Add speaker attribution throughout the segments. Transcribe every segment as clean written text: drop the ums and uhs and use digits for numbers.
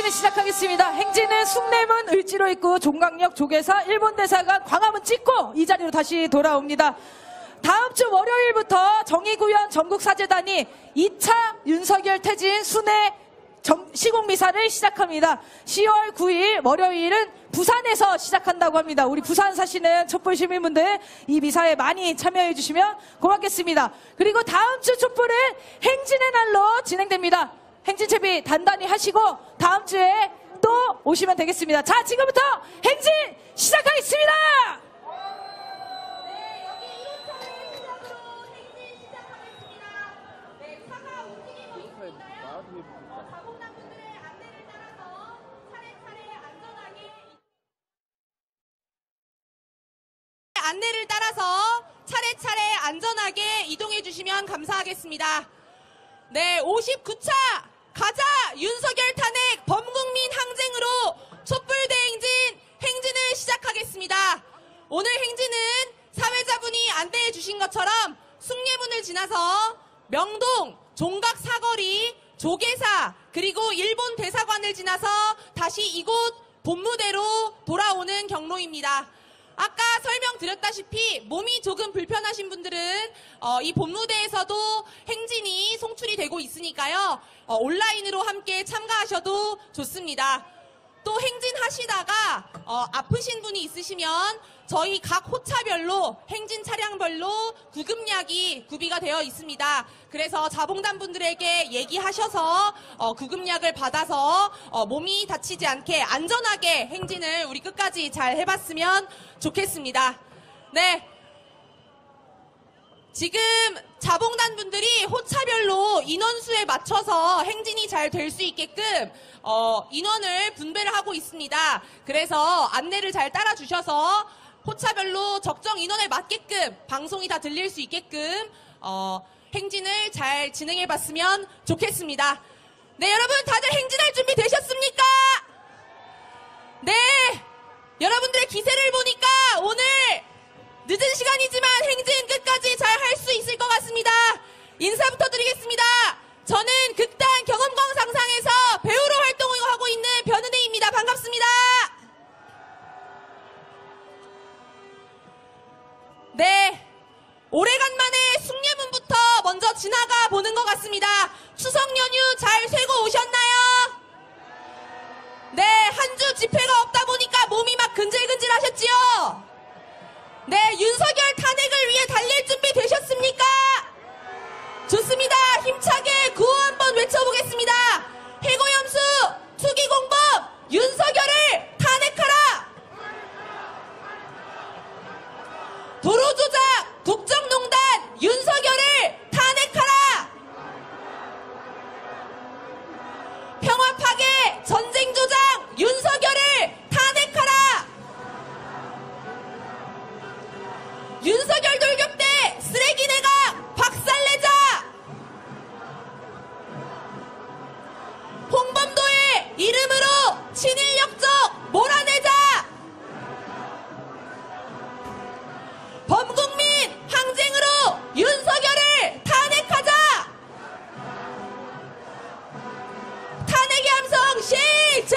Speaker 1: 행진을 시작하겠습니다. 행진은 숭례문 을지로 입구 종강역 조계사 일본대사관 광화문 찍고 이 자리로 다시 돌아옵니다. 다음 주 월요일부터 정의구현 전국사재단이 2차 윤석열 퇴진 순회 시공미사를 시작합니다. 10월 9일 월요일은 부산에서 시작한다고 합니다. 우리 부산 사시는 촛불 시민분들 이 미사에 많이 참여해 주시면 고맙겠습니다. 그리고 다음 주 촛불은 행진의 날로 진행됩니다. 행진 채비 단단히 하시고 다음 주에 또 오시면 되겠습니다. 자, 지금부터 행진 시작하겠습니다.
Speaker 2: 안내를 따라서 차례차례 안전하게 이동해 주시면 감사하겠습니다. 네, 59차 가자 윤석열 탄핵 범국민 항쟁으로 촛불대행진 행진을 시작하겠습니다. 오늘 행진은 사회자분이 안내해 주신 것처럼 숭례문을 지나서 명동, 종각 사거리, 조계사 그리고 일본 대사관을 지나서 다시 이곳 본무대로 돌아오는 경로입니다. 아까 설명드렸다시피 몸이 조금 불편하신 분들은 이 본무대에서도 행진이 송출이 되고 있으니까요. 온라인으로 함께 참가하셔도 좋습니다. 또 행진하시다가 아프신 분이 있으시면 저희 각 호차별로 행진 차량별로 구급약이 구비가 되어 있습니다. 그래서 자봉단 분들에게 얘기하셔서 구급약을 받아서 몸이 다치지 않게 안전하게 행진을 우리 끝까지 잘 해봤으면 좋겠습니다. 네. 지금 자봉단 분들이 호차별로 인원수에 맞춰서 행진이 잘 될 수 있게끔 인원을 분배를 하고 있습니다. 그래서 안내를 잘 따라주셔서 호차별로 적정 인원에 맞게끔 방송이 다 들릴 수 있게끔 행진을 잘 진행해봤으면 좋겠습니다. 네, 여러분 다들 행진할 준비 되셨습니까? 네, 여러분들의 기세를 보니까 오늘 늦은 시간이지만 행진 끝까지 잘 할 수 있을 것 같습니다. 인사부터 드리겠습니다. 저는 극단 경험광 상상에서 배우로 활동하고 있는 변은혜입니다. 반갑습니다. 네, 오래간만에 숭례문부터 먼저 지나가 보는 것 같습니다. 추석 연휴 잘 쇠고 오셨나요? 네, 한 주 집회가 없다 보니까 몸이 막 근질근질 하셨지요? 네, 윤석열 탄핵을 위해 달릴 준비 되셨습니까? 좋습니다. 힘차게 구호 한번 외쳐보겠습니다. 해고염수, 투기공범, 윤석열을 탄핵하라! 도로조작, 국정농단, 윤석열을 탄핵하라! 평화파괴, 전쟁조장, 윤석열을 탄핵하라! 윤석열 돌격대, 쓰레기 내각, 박살내자! 홍범도의 이름으로 친일 역적 몰아내자! 범국민 항쟁으로 윤석열을 탄핵하자! 탄핵의 함성 시작!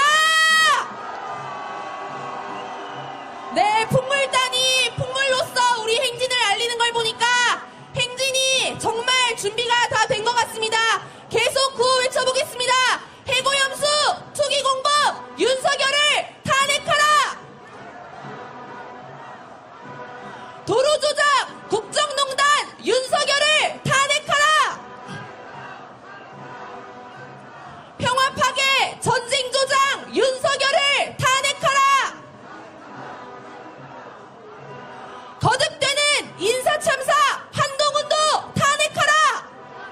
Speaker 2: 네, 풍물단이 풍물로서 우리 행진을 알리는 걸 보니까 행진이 정말 준비가 다 된 것 같습니다. 계속 구호 외쳐보겠습니다. 해고염수, 투기공범, 윤석열을 탄핵하라! 도로조작, 국정농단, 윤석열을 탄핵하라! 평화파괴, 전쟁조장, 윤석열을 탄핵하라! 거듭되는 인사참사, 한동훈도 탄핵하라!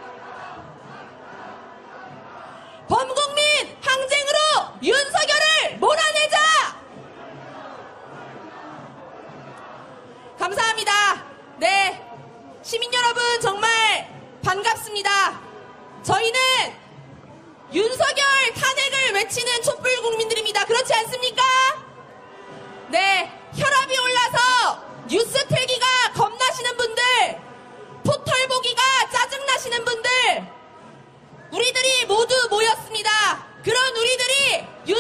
Speaker 2: 범국민 항쟁으로 윤석열을 몰아내자! 감사합니다. 네, 시민 여러분 정말 반갑습니다. 저희는 윤석열 탄핵을 외치는 촛불 국민들입니다. 그렇지 않습니까? 네, 혈압이 올라서 뉴스 틀기가 겁나시는 분들, 포털 보기가 짜증나시는 분들, 우리들이 모두 모였습니다. 그런 우리들이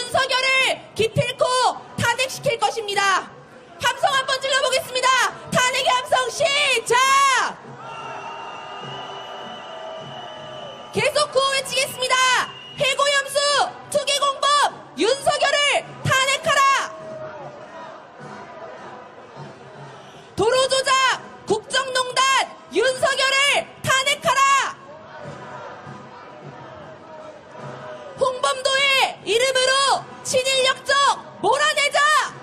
Speaker 2: 이름으로 친일 역적 몰아내자!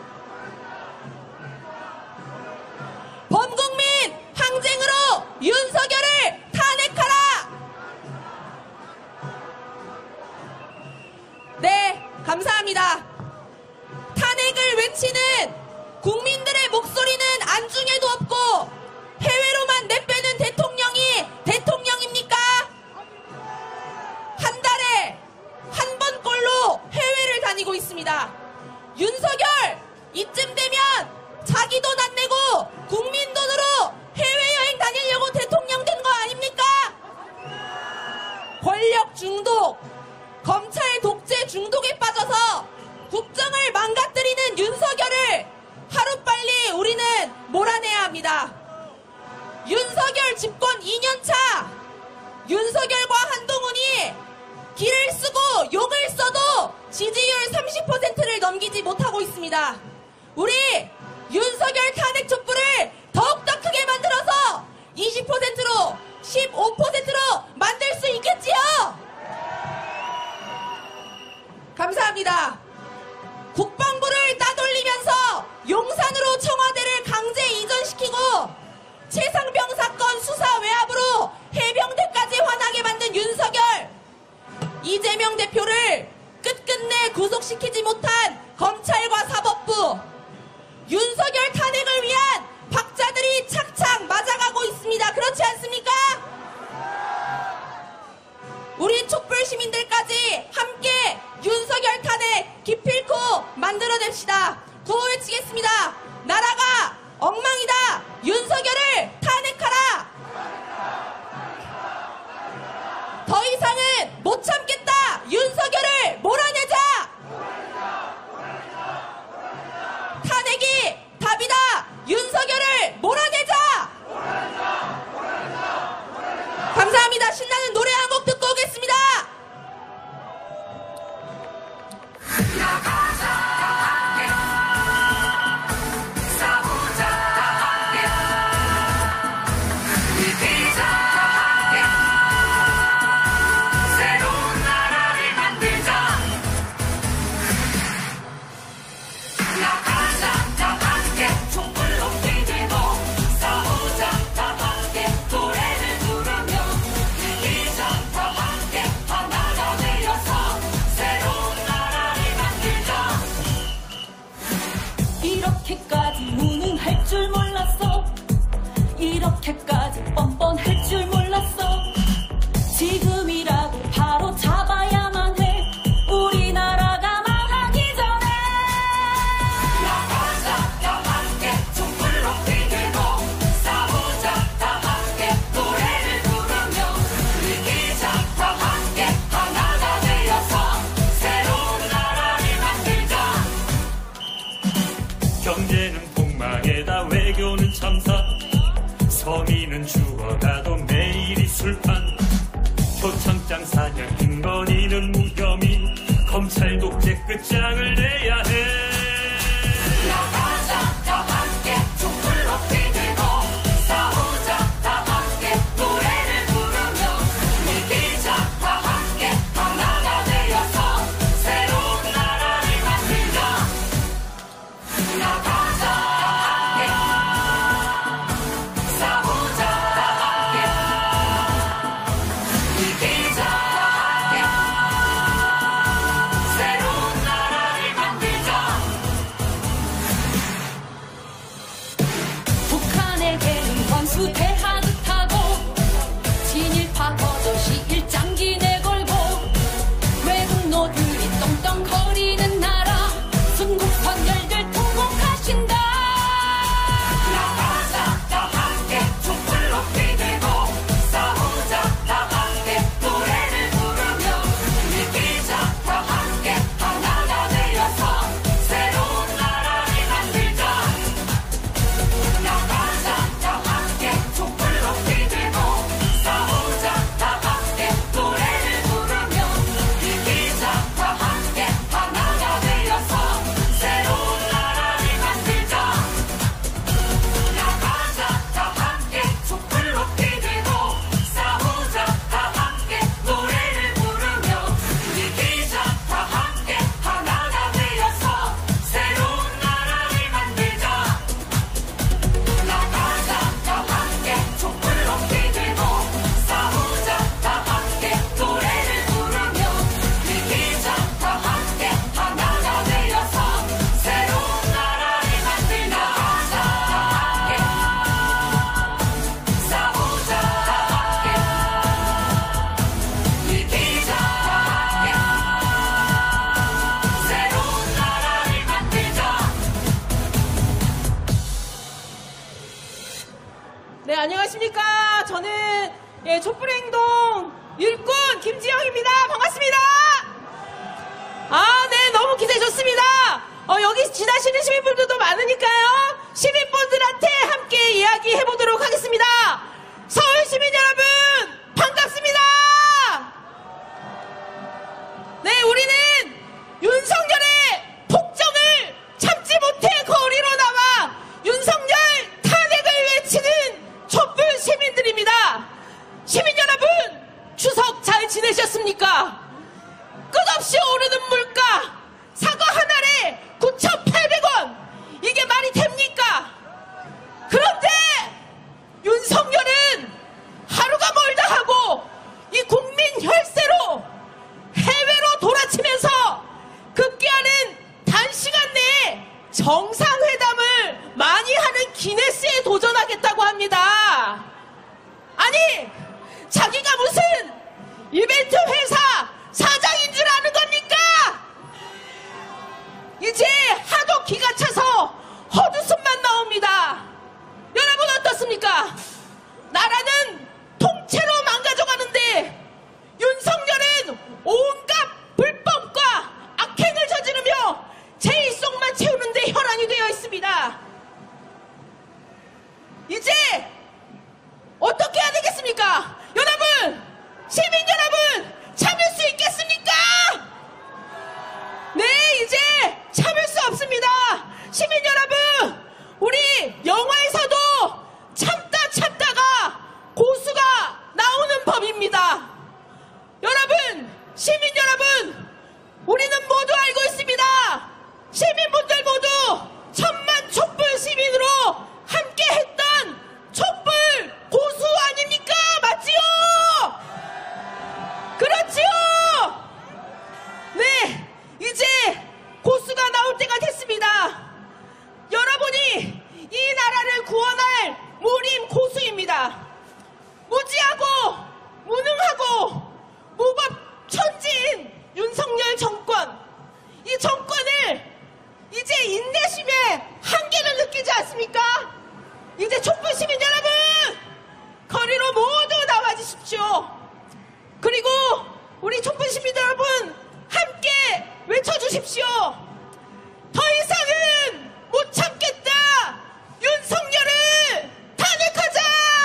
Speaker 2: 범국민 항쟁으로 윤석열을 탄핵하라! 네, 감사합니다. 탄핵을 외치는 국민들의 목소리는 안중에도 없고 해외로만 내빼는 대통령이 대통령입니까? 한 달에 한 번꼴로 해외를 다니고 있습니다. 윤석열 이쯤 되면 자기 돈 안 내고 국민 돈으로 해외여행 다니려고 대통령 된 거 아닙니까? 권력 중독, 검찰 독재 중독에 빠져서 국정을 망가뜨리는 윤석열을 하루빨리 우리는 몰아내야 합니다. 윤석열 집권 2년차, 윤석열과 한동훈이 길을 쓰고 욕을 써도 지지율 30%를 넘기지 못하고 있습니다. 우리 윤석열 탄핵 촛불을 더욱더 크게 만들어서 20%로 15%로 만들 수 있겠지요? 감사합니다. 국방부를 따돌리면서 용산으로 청와대를 강제 이전시키고 최상병 사건 수사 외압으로 해병대까지 화나게 만든 윤석열, 이재명 대표를 끝끝내 구속시키지 못한 검찰과 사법부, 윤석열 탄핵을 위한 박자들이 착착 맞아가고 있습니다. 그렇지 않습니까? 우리 촛불 시민들까지 함께 윤석열 탄핵 기필코 만들어냅시다. 구호 외치겠습니다. 나라가 엉망이다. 윤석열을 탄핵하라. 더 이상은 못 참겠다. 윤석열을 몰아내자. 탄핵이 답이다. 윤석열을 몰아내자. 감사합니다. 신나는 노래 한 곡 듣고 오겠습니다.
Speaker 3: 이렇게까지 무능할 줄 몰랐어. 이렇게까지 뻔뻔할 줄 몰랐어. 지금이라도 바로 잡아야만 해. 우리나라가 망하기 전에. 나가자 다 함께 촛불로 뛰들고 싸우자 다 함께 노래를 부르며 이기자 다 함께 하나가 되어서 새로운 나라를 만들자.
Speaker 4: 경제는 폭망에다 외교는 참사, 서민은 죽어가도 매일이 술판, 표창장 사냥 김건희는 무혐의, 검찰 독재 끝장을 내야 해.
Speaker 3: 나가자 다 함께 촛불로 뛰들고 싸우자 다 함께 노래를 부르며 이기자 다 함께 하나가 되어서 새로운 나라를 만들자. 나가자 다 함께 싸우자 다 함께 이기자 다 함께 새로운 나라를 만들자. 북한에게는 원수대하듯 하고 친일파 버젓이 일장기 내걸고 외국노들이 떵떵거리는 나라 순국선열들 통곡하신다. 나가자 다 함께 촛불로 뛰들고 싸우자 다 함께 노래를 부르며 이기자 다 함께 하나가 되어서 새로운 나라를 만들자. 나가자 다 함께 촛불로 뛰들고 싸우자 다 함께 노래를 부르며 이기자 다 함께
Speaker 5: 안녕하십니까. 저는 촛불행동 일꾼 김지영입니다. 반갑습니다. 네, 너무 기대 좋습니다. 여기 지나시는 시민분들도 많으니까요. 시민분들한테 함께 이야기해보도록 하겠습니다. 서울 시민 여러분, 반갑습니다. 네, 우리는 윤석열의 폭정을 참지 못해 거리로 나와 윤석열 탄핵을 외치는 촛불 시민들입니다. 시민 여러분, 추석 잘 지내셨습니까? 끝없이 오르는 물가, 사과 한 알에 9,800원, 이게 말이 됩니까? 그런데 윤석열은 하루가 멀다 하고 이 국민 혈세로 해외로 돌아치면서 급기야는 단시간 내에 정상회담을 많이 하는 기네스에 도전하겠다고 합니다. 아니, 자기가 무슨 이벤트 회사 사장인 줄 아는 겁니까? 이제 하도 기가 차서 헛웃음만 나옵니다. 여러분 어떻습니까? 나라는 통째로 망가져가는데 윤석열은 온갖 불법과 악행을 저지르며 제 입속만 채우는데 혈안이 되어 있습니다. 이제 어떻게 해야 되겠습니까? 여러분, 시민 여러분, 참을 수 있겠습니까? 네, 이제 참을 수 없습니다. 시민 여러분, 우리 영화에서도 참다가 고수가 나오는 법입니다. 여러분, 시민 여러분, 우리는 모두 알고 있습니다. 시민분들 모두 천만 촛불 시민으로 함께 했던 촛불 고수 아닙니까? 맞지요? 그렇지요? 네, 이제 고수가 나올 때가 됐습니다. 여러분이 이 나라를 구원할 무림 고수입니다. 무지하고 무능하고 무법천지인 윤석열 정권, 이 정권을 이제 인내심의 한계를 느끼지 않습니까? 이제 촛불 시민 여러분, 거리로 모두 나와주십시오. 그리고 우리 촛불 시민 여러분, 함께 외쳐주십시오. 더 이상은 못 참겠다. 윤석열을 탄핵하자.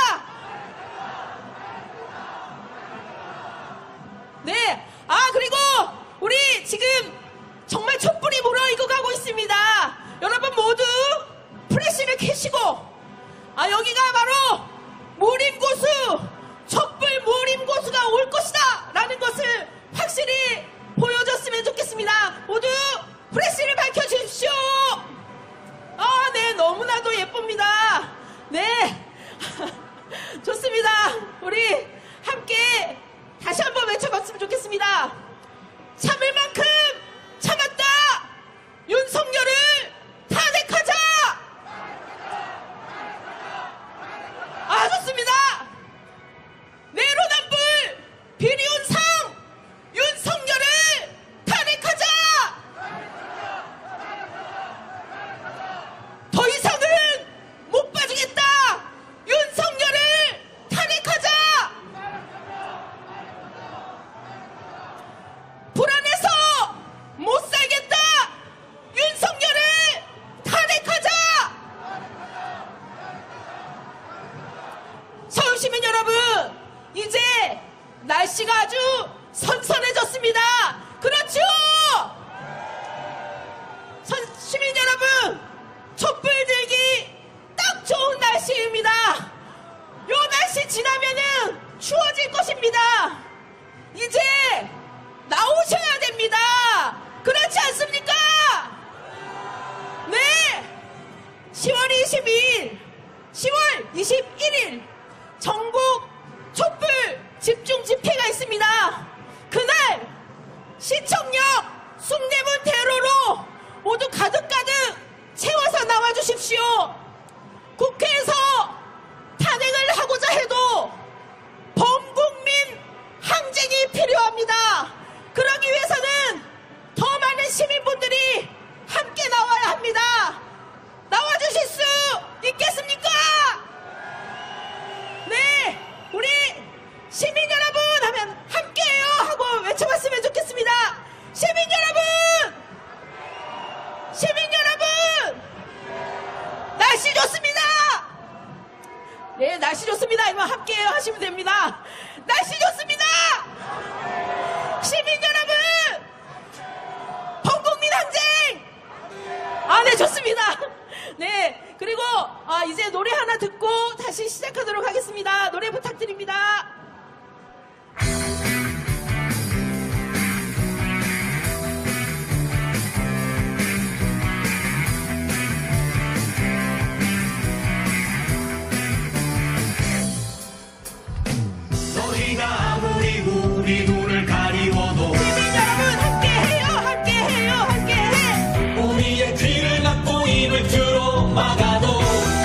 Speaker 5: 네, 그리고 우리 지금 정말 촛불이 무르익어 가고 있습니다. 여러분 모두 플래시를 켜시고, 여기가 바로 무림고수, 촛불 무림고수가 올 것이다 라는 것을 확실히 보여줬으면 좋겠습니다. 모두 플래시를 밝혀주십시오. 네, 너무나도 예쁩니다. 네, 좋습니다. 우리 함께 다시 한번 외쳐봤으면 좋겠습니다. 참을 만큼 참았다. 윤석열을 탄핵하자. 좋습니다. 내로남불 비리운상 윤석열을 탄핵하자. 더 이상은 못 봐주겠다. 윤석열을 탄핵하자. 불안해서 못 살겠다. 윤석열을 탄핵하자. 서울시민 여러분, 이제 날씨가 아주 선선해졌습니다. 그렇죠? 시민 여러분, 촛불 들기 딱 좋은 날씨입니다. 요 날씨 지나면은 추워질 것입니다. 이제 나오셔야 됩니다. 그렇지 않습니까? 네, 10월 22일, 10월 21일 전국 촛불 집중 집회가 있습니다. 그날 시청역 숭례문 대로로 모두 가득가득 채워서 나와주십시오. 국회에서 탄핵을 하고자 해도 범국민 항쟁이 필요합니다. 그러기 위해서는 더 많은 시민분들이 함께 나와야 합니다. 나와주실 수 있겠습니까? 합니다. 날씨 좋습니다. 시민 여러분, 범국민 항쟁. 네, 좋습니다. 네, 그리고 이제 노래 하나 듣고 다시 시작하도록 하겠습니다. 노래 부탁드립니다.
Speaker 4: 너희가 아무리 우리 눈을 가리워도
Speaker 5: 시민 여러분, 함께해요, 함께해요, 함께해.
Speaker 4: 우리의 귀를 막고 입을 틀어 막아도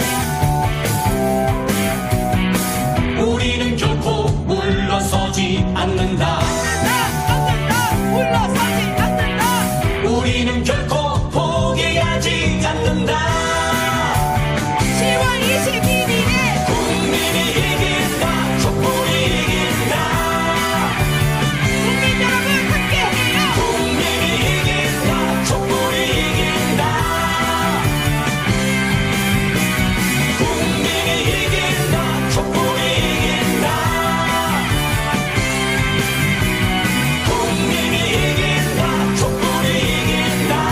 Speaker 4: 우리는 결코 물러서지 않는다.
Speaker 5: 않는다, 물러서지 않는다.
Speaker 4: 우리는 결코 포기하지 않는다.
Speaker 5: 10월 21일에
Speaker 4: 국민이 이긴다. 촛불이 이긴다.
Speaker 5: 국민 여러분, 함께해요.
Speaker 4: 국민이 이긴다. 촛불이 이긴다. 국민이 이긴다. 촛불이 이긴다. 국민이 이긴다. 촛불이 이긴다.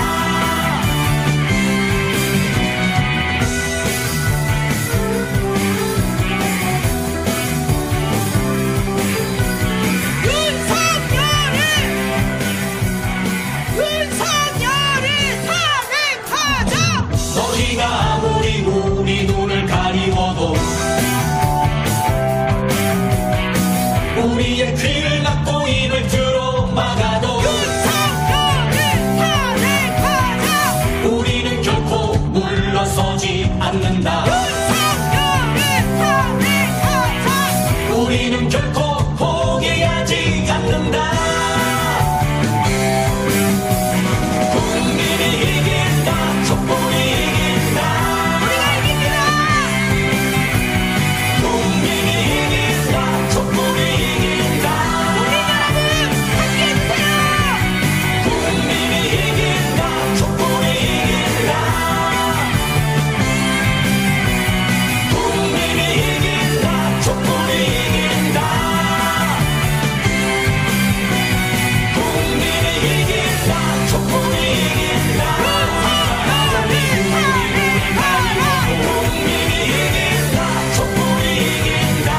Speaker 5: 윤석열을 탄핵하자.
Speaker 4: 너희가 아무리 우리 눈을 가리워도 우리의 귀를 막고 입을 틀어 막아도
Speaker 5: 윤석열을 탄핵하자.
Speaker 4: 우리는 결코 물러서지 않는다.
Speaker 5: 윤석열을 탄핵하자.
Speaker 4: 우리는 결코 포기하지 않는다. 국민이 이긴다. 촛불이 이긴다.
Speaker 5: 우리가 이깁니다.
Speaker 4: 국민이 이긴다. 촛불이 이긴다.
Speaker 5: 국민 여러분, 함께해주세요.
Speaker 4: 국민이 이긴다. 촛불이 이긴다. 국민이 이긴다. 촛불이 이긴다. 국민이 이긴다. 촛불이 이긴다. 국민이 이긴다. 촛불이 이긴다.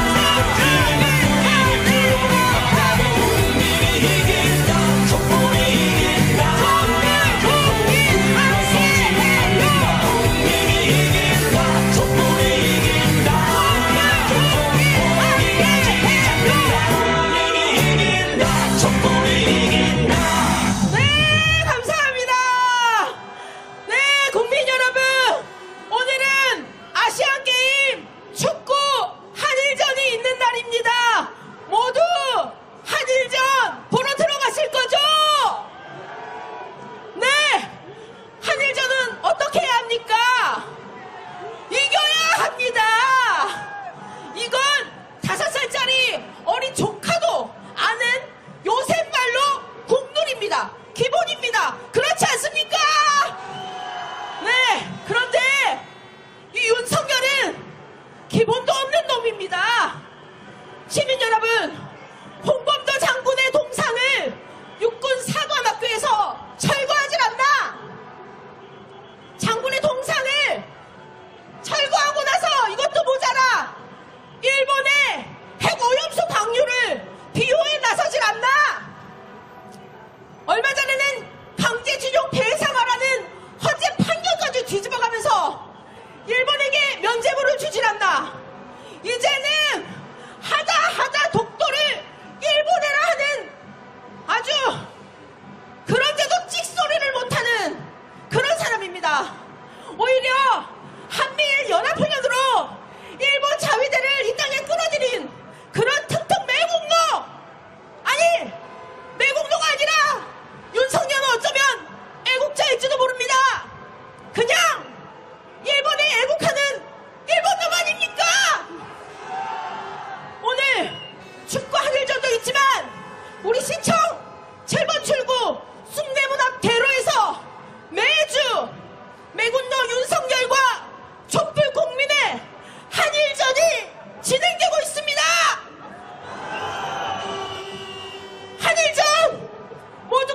Speaker 4: 국민이 이긴다. 촛불이 이긴다. 국민이 이긴다. 촛불이 이긴다. 국민이 이긴다. 촛불이 이긴다.
Speaker 5: 네, 감사합니다. 네, 국민 여러분, 오늘은 아시안게임 축구 한일전이 있는 날입니다. 모두 한일전 보러 들어가실 거죠? 네, 한일전은 어떻게 해야 합니까? 이겨야 합니다. 이건 5살짜리 어린 조카도 아는 요새 말로 국룰입니다. 기본입니다. 그렇지 않습니까? 네, 그런데 이 윤석열은 기본도 없는 놈입니다. 시민 여러분, 홍범도 장군의 동상을 육군 사관학교에서 철거하질 않나? 장군의 동상을 철거하고 나서 이것도 모자라 일본의 핵오염수 방류를 비호에 나서질 않나? 얼마 전에는 강제징용 배상하라는 헌재 판결까지 뒤집어가면서 일본에게 면죄부를 주질 않나? 이제는 하다 독도를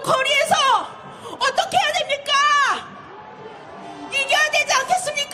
Speaker 5: 모두 거리에서 어떻게 해야 됩니까? 이겨야 되지 않겠습니까?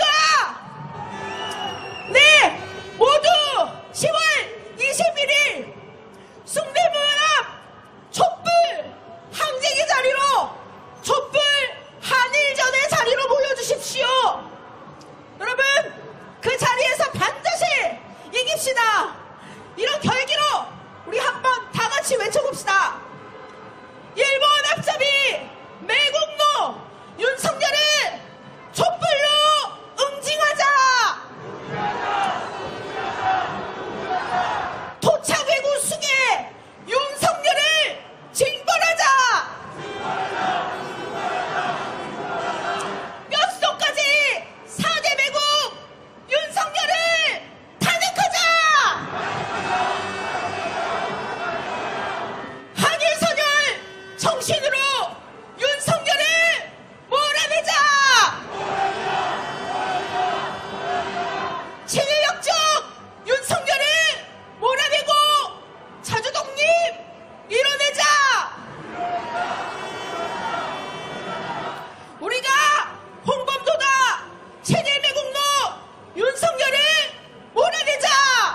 Speaker 5: 네, 모두 10월 21일 숭례문 앞 촛불 항쟁의 자리로, 촛불 한일전의 자리로 모여주십시오. 여러분, 그 자리에서 반드시 이깁시다. 이런 결기로 우리 한번 다 같이 외쳐봅시다. 일본 앞잡이 매국노 윤석열을 촛불로 응징하자. 토착외구 수계 윤석열을 징벌하자. 뼛속까지 4대 매국 윤석열을 탄핵하자. 한일선열 정신으로 윤석열을 몰아내자. 친일 역적 윤석열을 몰아내고 자주 독립 이뤄내자. 우리가 홍범도다 친일 매국노 윤석열을 몰아내자.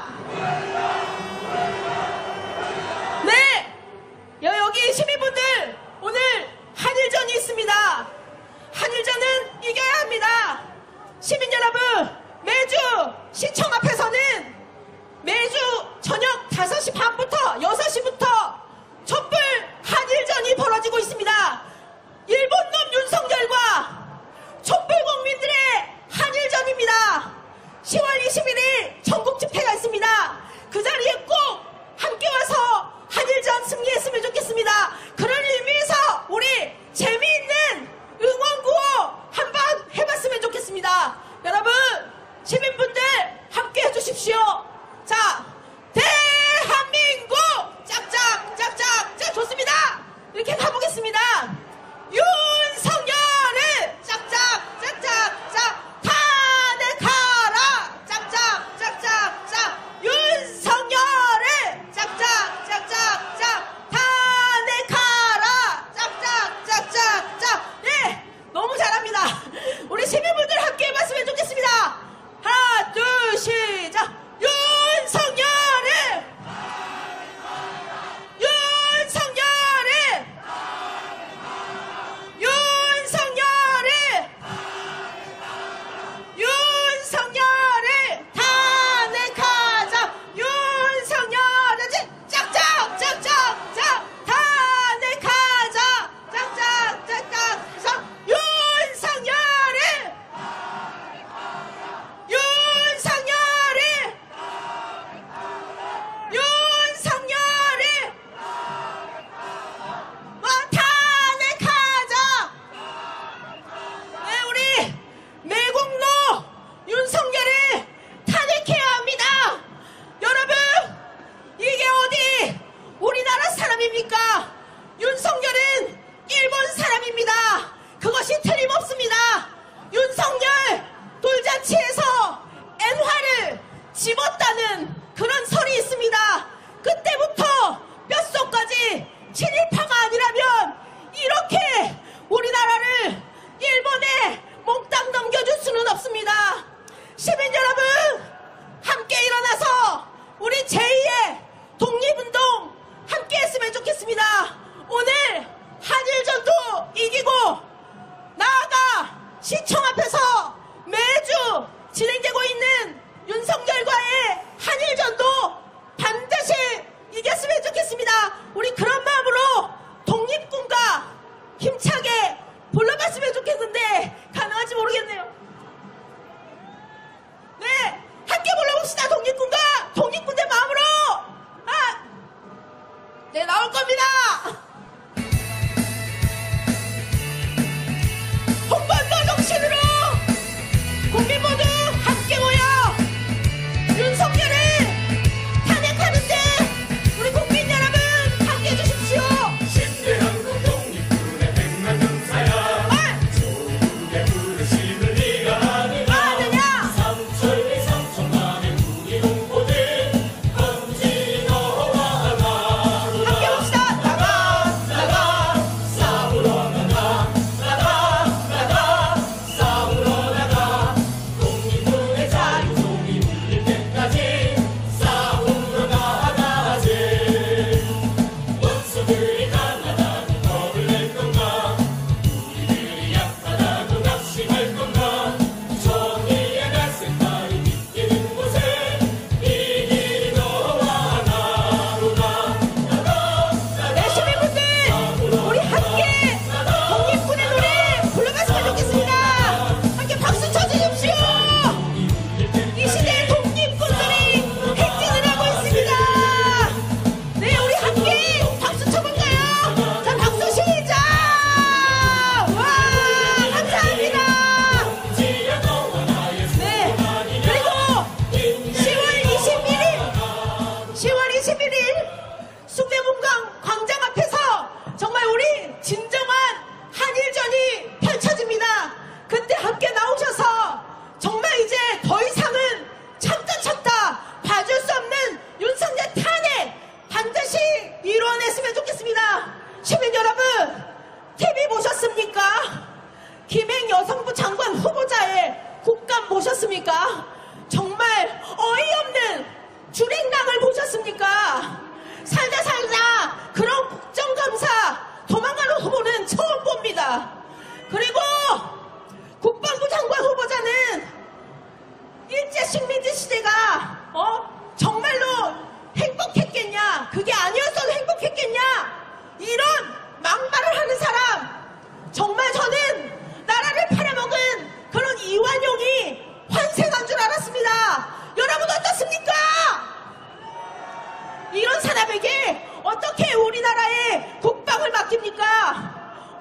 Speaker 5: 네, 여기 시민분들, 오늘 한일전이 있습니다. 한일전은 이겨야 합니다. 시민 여러분, 매주 시청 앞에서는 매주 저녁 5시 반부터 6시부터 촛불 한일전이 벌어지고 있습니다. 일본놈 윤석열과 촛불 국민들의 한일전입니다. 10월 21일 전국 집회가 있습니다. 그 자리에 꼭 함께 와서 한일전 승리했으면 좋겠습니다. 그런 의미에서 우리 재미있는 응원구호 한번 해봤으면 좋겠습니다. 여러분, 시민분들 함께 해주십시오. 자, 대한민국 짝짝 짝짝 짝 좋습니다. 이렇게 가보겠습니다. 윤석열을 짝짝 짝짝 짝 탄핵하라. 짝짝 짝짝 짝 윤석열을 짝짝 짝짝 짝 탄핵하라. 짝짝 짝짝 짝. 네, 너무 잘합니다. 우리 시민분들 함께 해봤으면 좋겠습니다. 하나 둘 시작. 윤석열을 윤석열을 윤석열을 윤석열을 탄핵하자. 윤석열을 짝짝 짝짝 짝 탄핵하자. 짝짝 짝짝 짝 윤석열을 윤석열을 윤석열을 탄핵하자. 네, 우리 매국노 윤석열을 탄핵해야 합니다. 여러분, 이게 어디 우리나라 사람입니까? 윤석열은 일본 사람입니다. 그것이 틀림없습니다. 윤석열 돌잔치에서 엔화를 집었다는 그런 설이 있습니다. 그때부터 뼛속까지 친일파가 아니라면 이렇게 우리나라를 일본에 몽땅 넘겨줄 수는 없습니다. 시민 여러분, 함께 일어나서 우리 제2의 독립운동 함께 했으면 좋겠습니다. 오늘 한일전도 이기고 나아가 시청 앞에서 매주 진행되고 있는 윤석열과의 한일전도 반드시 이겼으면 좋겠습니다. 우리 그런 마음으로 독립군가 힘차게 불러봤으면 좋겠는데 가능할지 모르겠네요. 네, 함께 불러봅시다. 독립군가 독립군대 마음으로. 네, 나올 겁니다. 홍범도 정신으로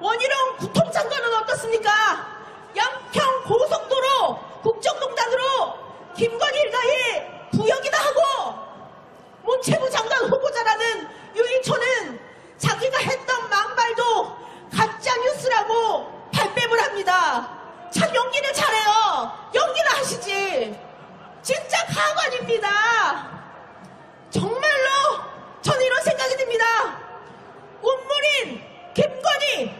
Speaker 5: 원희룡 구통장관은 어떻습니까? 양평 고속도로 국정농단으로 김건희 일가의 부역이다 하고 문체부 장관 후보자라는 유인초는 자기가 했던 망발도 가짜뉴스라고 발뺌을 합니다. 참 연기를 잘해요. 연기를 하시지. 진짜 가관입니다. 정말로 저는 이런 생각이 듭니다. 운물인 김건희,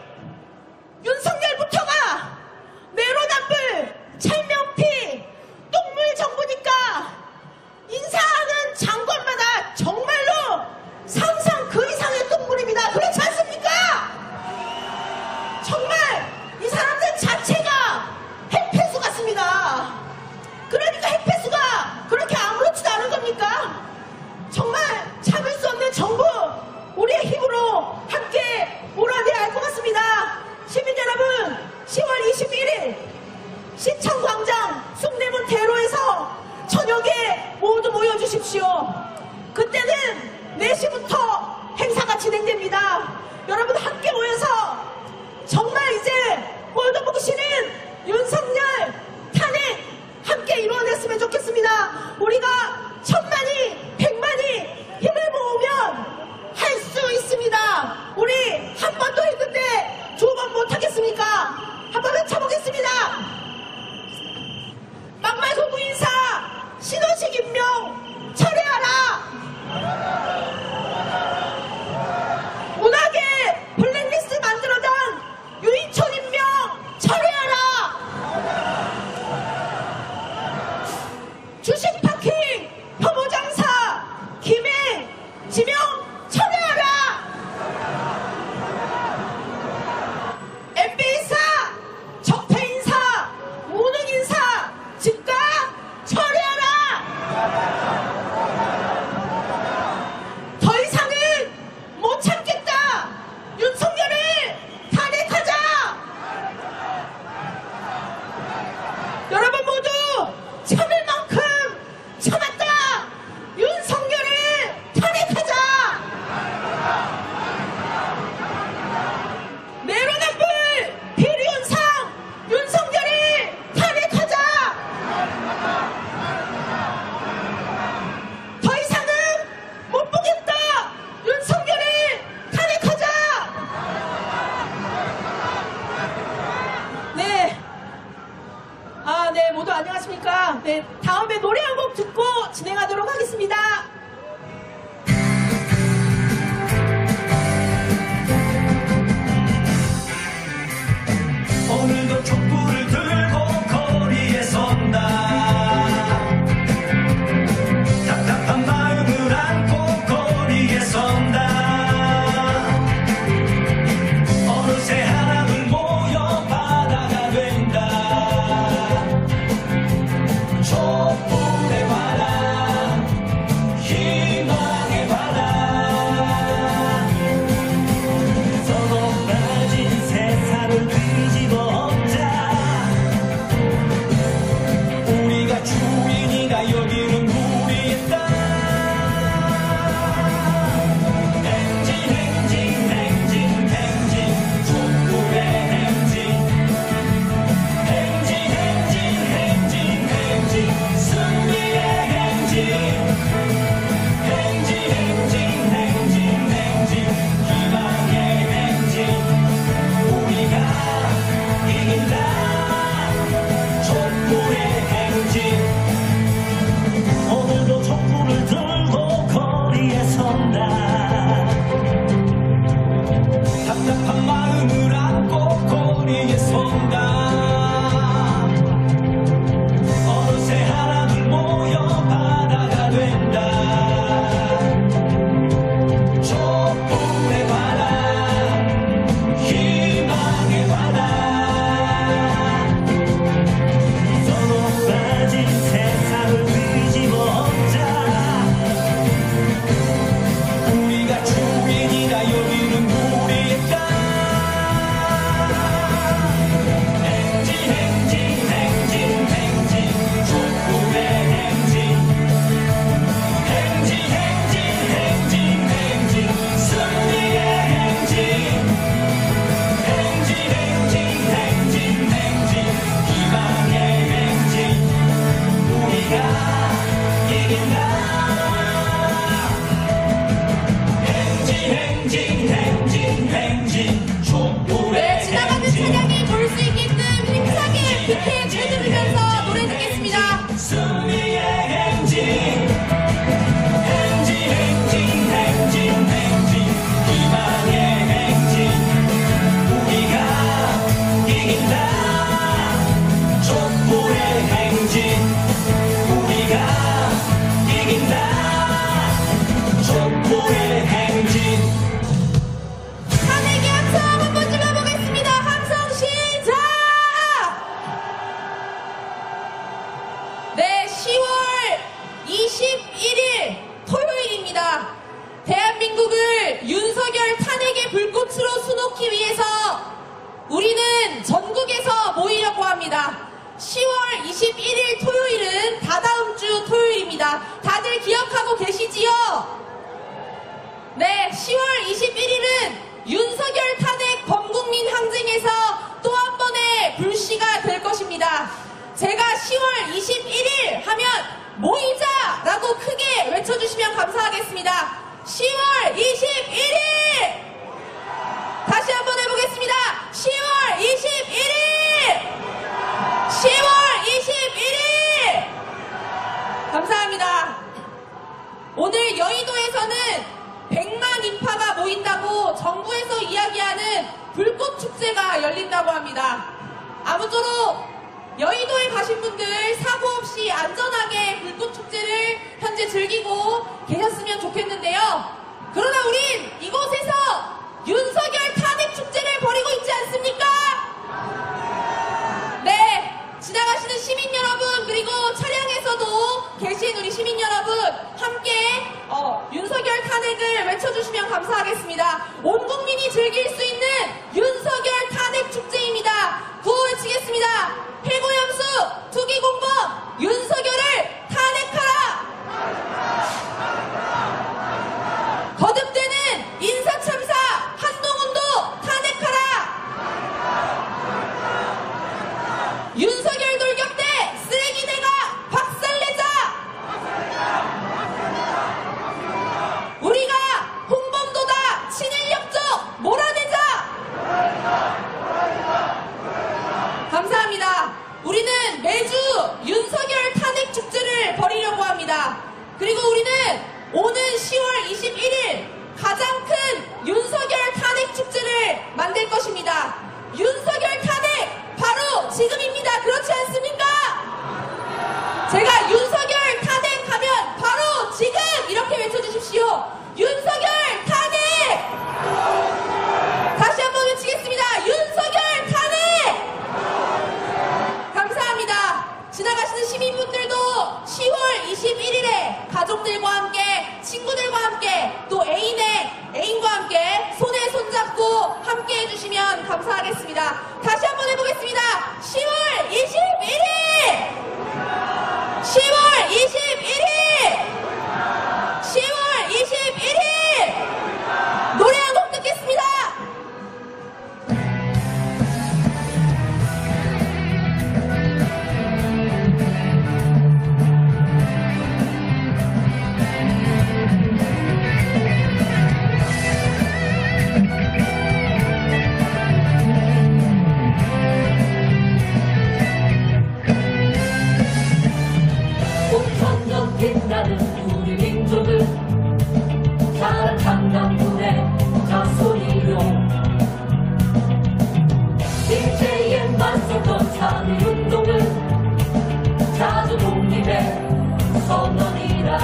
Speaker 5: 윤석열부터가 내로남불, 찰명피, 똥물 정부니까 인사하는 장관마다 정말로 상상 그 이상의 똥물입니다. 그렇지 않습니까? 정말 이 사람들 자체가 핵폐수 같습니다. 그러니까 핵폐수가 그렇게 아무렇지도 않은 겁니까? 정말 참을 수 없는 정부, 우리의 힘으로 함께 몰아내야 할 것 같습니다. 시민 여러분, 10월 21일 시청광장 숭례문 대로에서 저녁에 모두 모여주십시오. 그때는 4시부터 행사가 진행됩니다. 여러분 함께 모여서 정말 이제 꼴도 보기 싫은 윤석열 탄핵 함께 이루어냈으면 좋겠습니다. 우리가 1000만이 100만이 힘을 모으면 할 수 있습니다. 우리 한 번도 했는데 2번 못하겠습니까? 한번 외쳐보겠습니다. 막말고 무인사 신원식 임명 철회하라. 문학의 블랙리스트 만들어당 유인촌 임명 철회하라. 주식 파킹 혐오장사 김해 지명 철회하라. MB인사 적폐인사 무능인사 즉각 철회하라. 더 이상은 못 참겠다. 윤석열을 탄핵하자. 여러분 모두 참을 만큼 참았다. 윤석열을 탄핵하자. 내로남불 비리운상 윤석열을 탄핵하자. 더 이상은 못 보겠다. 윤석열을 탄핵하자. 네. 네, 모두 안녕하십니까. 네, 다음에 노래 한 곡 듣고 진행하도록 하겠습니다.
Speaker 4: 오늘도 촛불을 들고 거리에 선다. 답답한 마음을 안고 거리에 선다. 어느새 하나둘 모여 바다가 된다. 촛불의 바람
Speaker 2: 우리는 전국에서 모이려고 합니다. 10월 21일 토요일은 다다음 주 토요일입니다. 다들 기억하고 계시지요? 네, 10월 21일은 윤석열 탄핵 범국민 항쟁에서 또 한 번의 불씨가 될 것입니다. 제가 10월 21일 하면 모이자라고 크게 외쳐주시면 감사하겠습니다. 10월 21일! 다시 한번 해보겠습니다. 10월 21일! 10월 21일! 감사합니다. 오늘 여의도에서는 100만 인파가 모인다고 정부에서 이야기하는 불꽃축제가 열린다고 합니다. 아무쪼록 여의도에 가신 분들 사고 없이 안전하게 불꽃축제를 현재 즐기고 계셨으면 좋겠는데요. 그러나 우린 이곳에서 윤석열 탄핵축제를 벌이고 있지 않습니까? 네, 지나가시는 시민 여러분 그리고 차량에서도 계신 우리 시민 여러분 함께 윤석열 탄핵을 외쳐주시면 감사하겠습니다. 온 국민이 즐길 수 있는 윤석열 탄핵 축제입니다. 구호 외치겠습니다. 해고염수 투기공범 윤석열을 탄핵하라. 거듭되는 인사참사 한동훈도 탄핵하라. 윤석열 돌격대 쓰레기대가 박살내자. 우리가 홍범도다 친인력적 몰아내자. 감사합니다. 우리는 매주 윤석열 탄핵 축제를 벌이려고 합니다. 그리고 우리는 오는 10월 21일 가장 큰 윤석열 탄핵 축제를 만들 것입니다. 윤석열 탄핵 바로 지금입니다. 그렇지 않습니까? 제가 윤석열 탄핵하면 바로 지금 이렇게 외쳐주십시오. 윤석열 탄핵! 다시 한번 외치겠습니다. 윤석열 탄핵! 감사합니다. 지나가시는 시민분들도 10월 21일에 가족들과 함께 친구들과 함께 또 애인과 함께 손에 손잡고 함께 해주시면 감사하겠습니다. 다시 한번 해보겠습니다. 10월 21일! 10월 21일! 10월 21일! 노래 한 곡 듣겠습니다.
Speaker 3: 꽃천년 빛나는 우리 민족을 자란 강남군의 자손이요 일제에 맞섰던 3.1운동은 자주 독립의 선언이라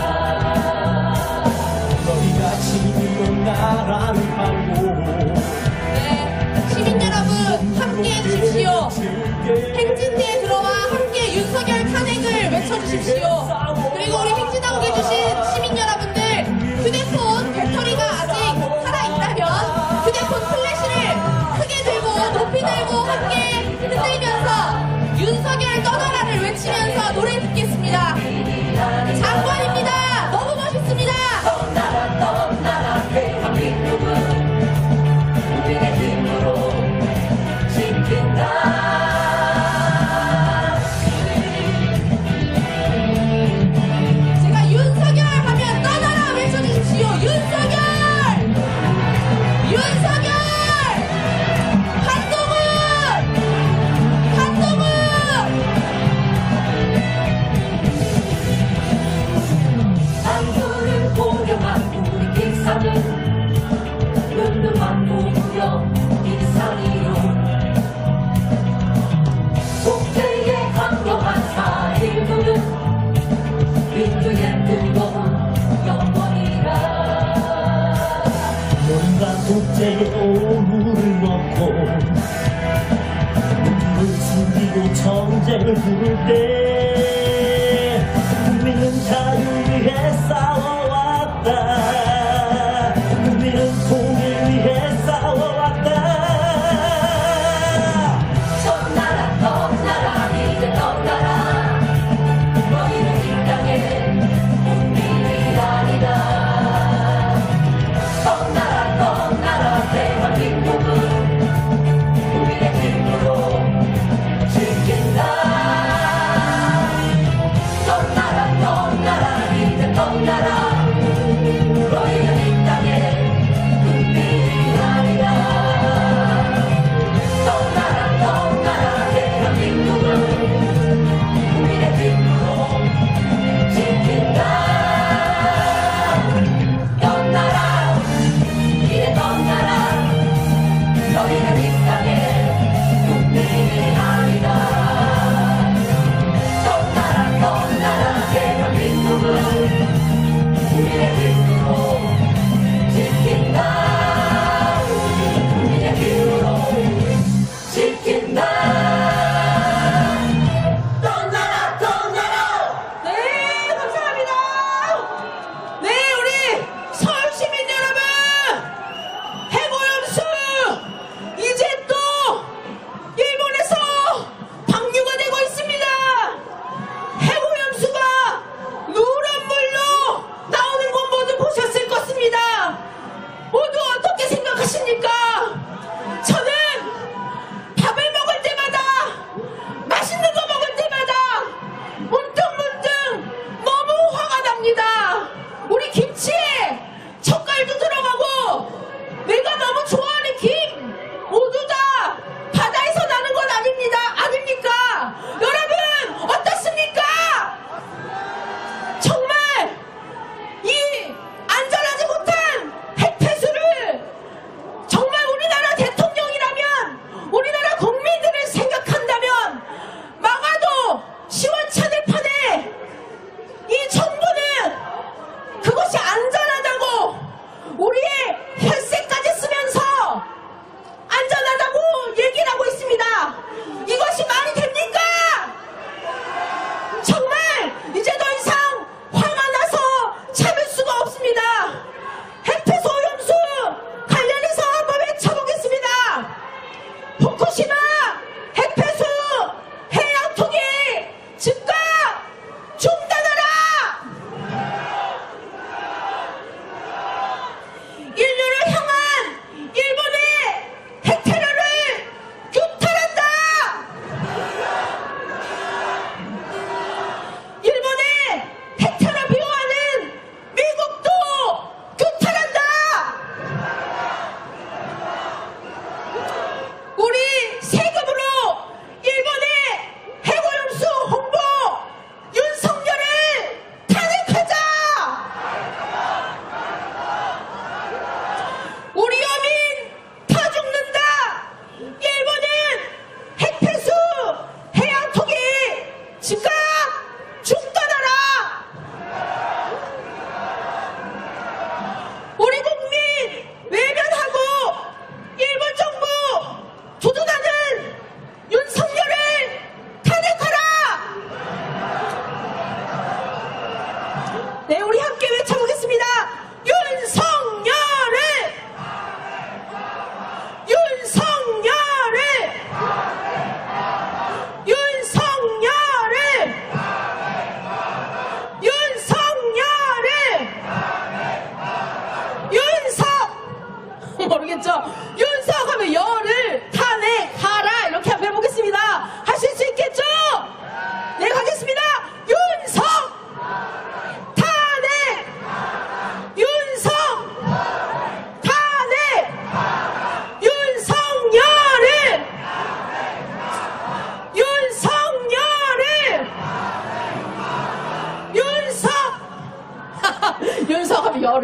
Speaker 4: 너희가 지금 나라를 팔고
Speaker 2: 네, 시민 여러분 함께 해주십시오. 행진대에 들어와 함께 윤석열 탄핵을 외쳐주십시오. 그리고 우리 행진하고 계신 시민 여러분들 휴대폰 배터리가 아직 살아있다면 휴대폰 플래시를 크게 들고 높이 들고 함께 흔들면서 윤석열 떠나라를 외치면서 노래 듣겠습니다. 장관입니다. 너무 멋있습니다.
Speaker 3: 떠나라 떠나라 대한민국은 우리의 힘으로 지킨다.
Speaker 2: 제가 윤석열 하면 떠나라 외쳐주십시오. 윤석열! 윤석열! 한동훈! 한동훈!
Speaker 3: 안구를 고령한 우리 기사는 늠름한 무무여 이상이요 국제의 강력한 4.19는 민주의 뜨거운 영광이라
Speaker 4: 뭔가 국제의 오물을 먹고 눈물을 숨기고 전쟁을 부를 때 국민은 자유 위해 싸워왔다. 국민은 통일 위해 싸워왔다.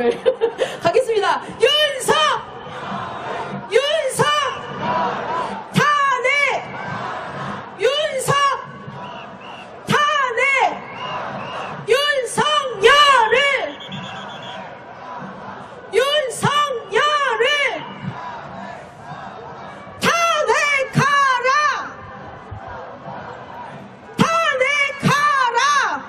Speaker 5: 오늘. 가겠습니다. 윤석! 윤석! 탄핵! 윤석! 탄핵! 윤석열을! 윤석열을! 탄핵하라! 탄핵하라!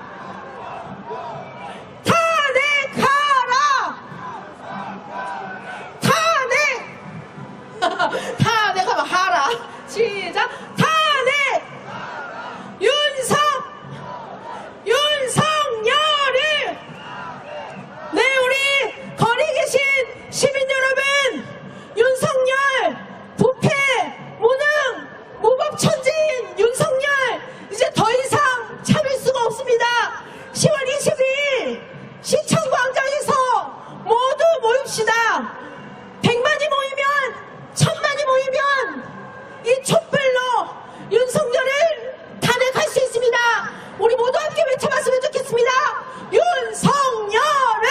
Speaker 5: 탄핵하라! 탄핵하면 하라. 시작. 탄핵! 윤석열을! 네, 우리 거리 계신 시민 여러분, 윤석열, 부패, 무능, 무법 천지인 윤석열, 이제 더 이상 참을 수가 없습니다. 10월 20일 시청광장에서 모두 모입시다. 100만이 모이면, 1000만이 모이면 이 촛불로 윤석열을 탄핵할 수 있습니다. 우리 모두 함께 외쳐봤으면 좋겠습니다. 윤석열을!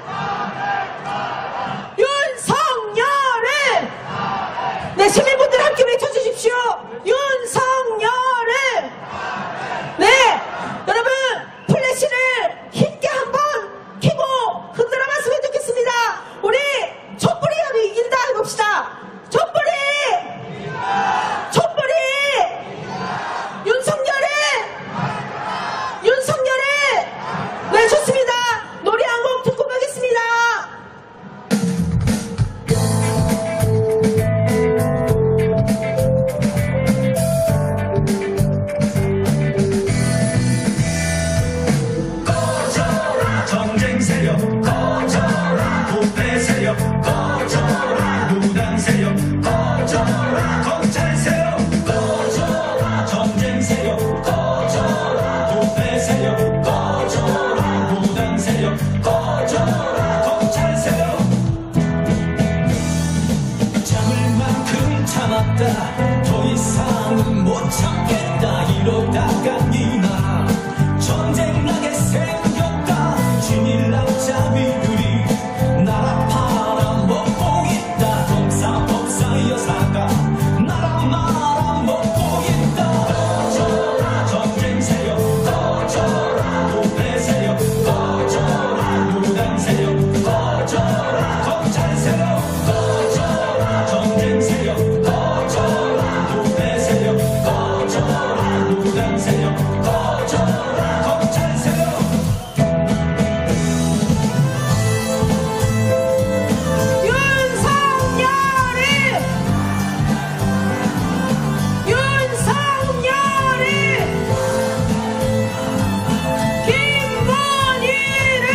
Speaker 5: 윤석열을! 네, 시민분들 함께 외쳐주십시오. 윤석열을! 네, 여러분 플래시를 힘께 한번 켜고 흔들어봤으면 좋겠습니다. 우리 촛불이라도 이긴다 해봅시다. 촛불이! 촛불이! 윤석열을! 윤석열을! 네, 좋습니다. 노래 한 곡 듣고 가겠습니다.
Speaker 4: 꺼져라 정쟁 세력 꺼져라 부패 세력 꺼져라 무당 세력 꺼져라 검찰 세력 꺼져라 정쟁 세력 꺼져라 부패 세력 꺼져라 무당 세력 꺼져라 검찰 세력 참을 만큼 참았다 더 이상은 못 참겠다 이러다가 이 나라 전쟁 나게 생겼다 진일남자미들이 나라 팔아먹고 있다 동사법사 여사가 나라 말아먹고 있다 꺼져라 전쟁 세력 꺼져라 부패 세력 꺼져라 무당 세력 꺼져라 검찰 세력 꺼져라 전쟁 세력 꺼져라 부패 세력 꺼져라 무당 세력 꺼져라 검찰 세력
Speaker 5: 윤석열을! 윤석열을! 김건희를!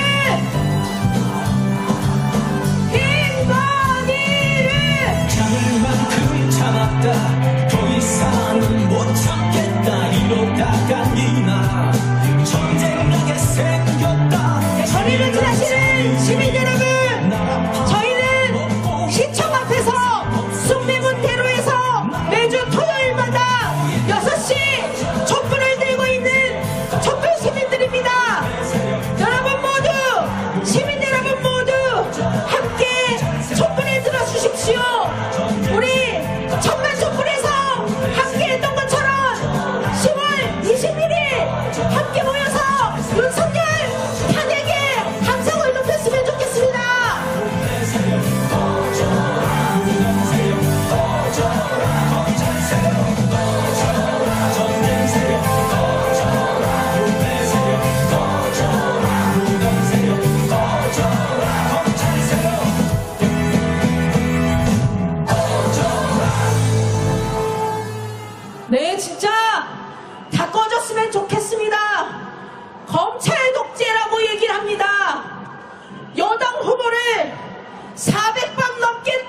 Speaker 5: 김건희를!
Speaker 4: 참을 만큼 참았다 더 이상은 못 참겠다 이러다가 이 나라 전쟁 나게 생겼다
Speaker 5: 거리를 지나시는 시민 여러분, 저희는 시청 앞에서 숭례문대로에서 매주 토요일마다 6시 촛불을 들고 있는 촛불 시민들입니다. 여러분 모두, 시민 여러분 모두 함께 촛불에 들어주십시오. 우리 천만 촛불에서 함께 했던 것처럼 10월 21일 함께 모여서 윤석열 탄핵에 함성을 높였으면 좋겠습니다. 네, 진짜 다 꺼졌으면 좋겠습니다. 검찰 독재라고 얘기를 합니다. 여당 후보를 400번 넘게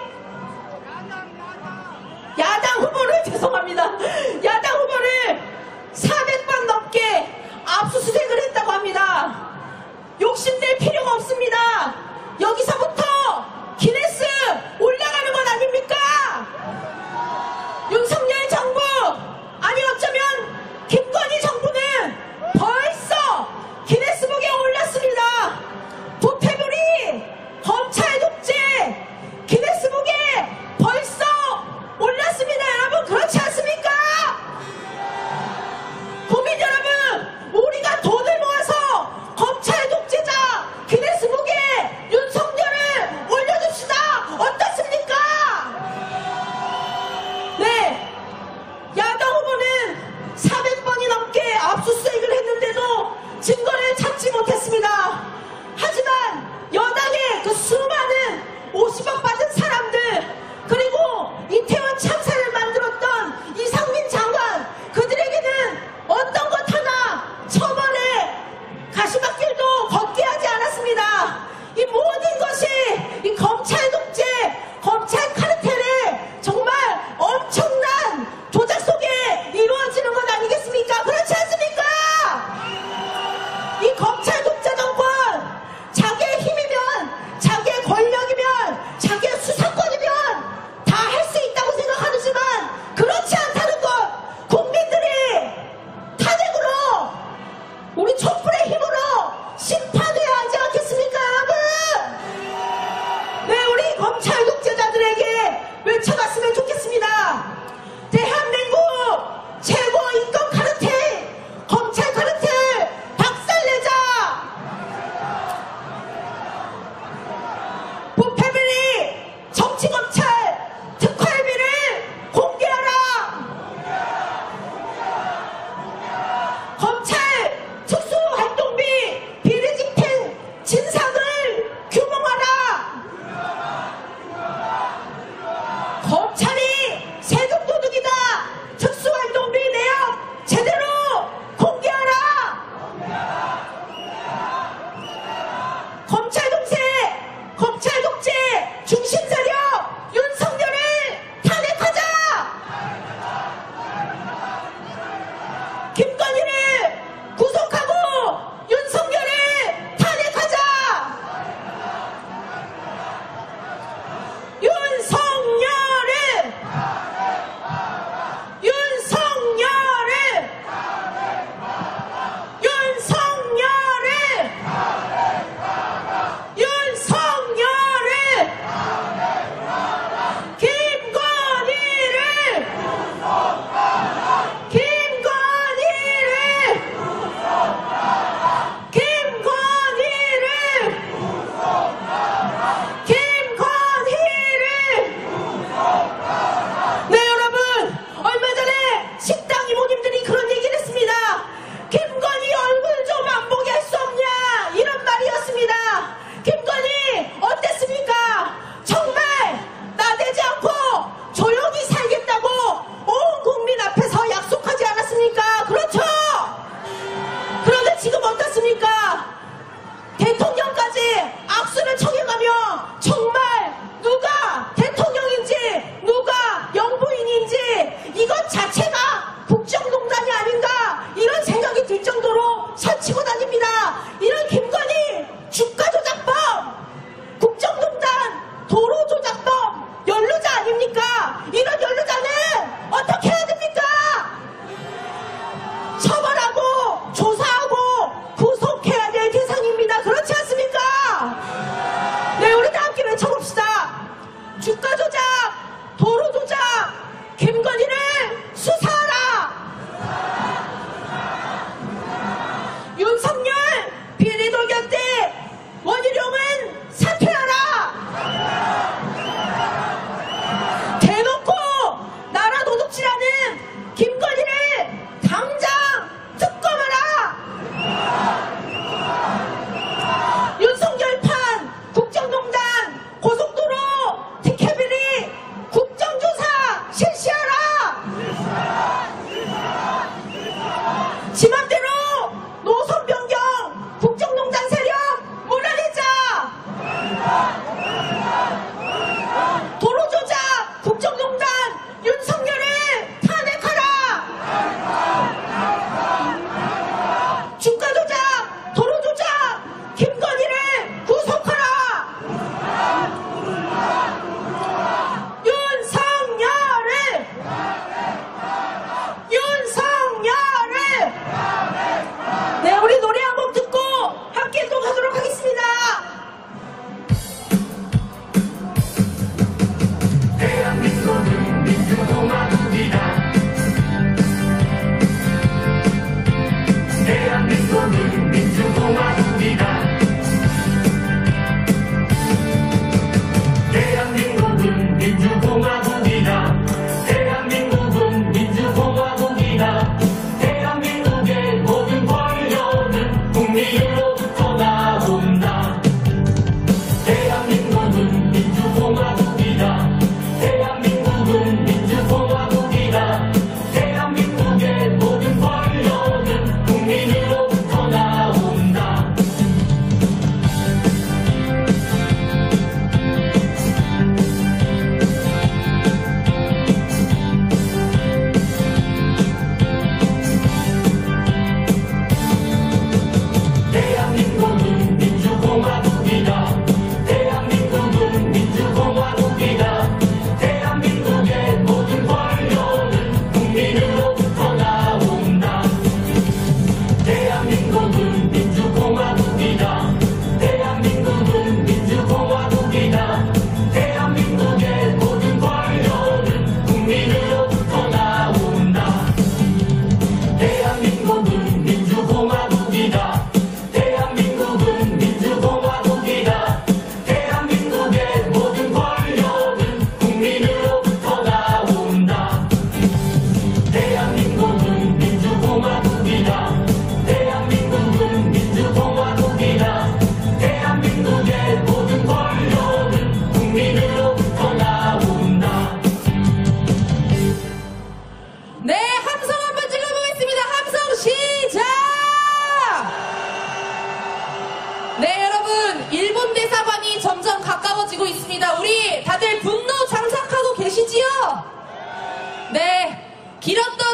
Speaker 5: 야당 후보를 죄송합니다. 야당 후보를 400번 넘게 압수수색을 했다고 합니다. 욕심낼 필요가 없습니다. 여기서부터 기네스 올라가는 건 아닙니까? 윤석열 정부, 아니 어쩌면 김건희 정부는 벌써 기네스북에 올랐습니다. 부패물이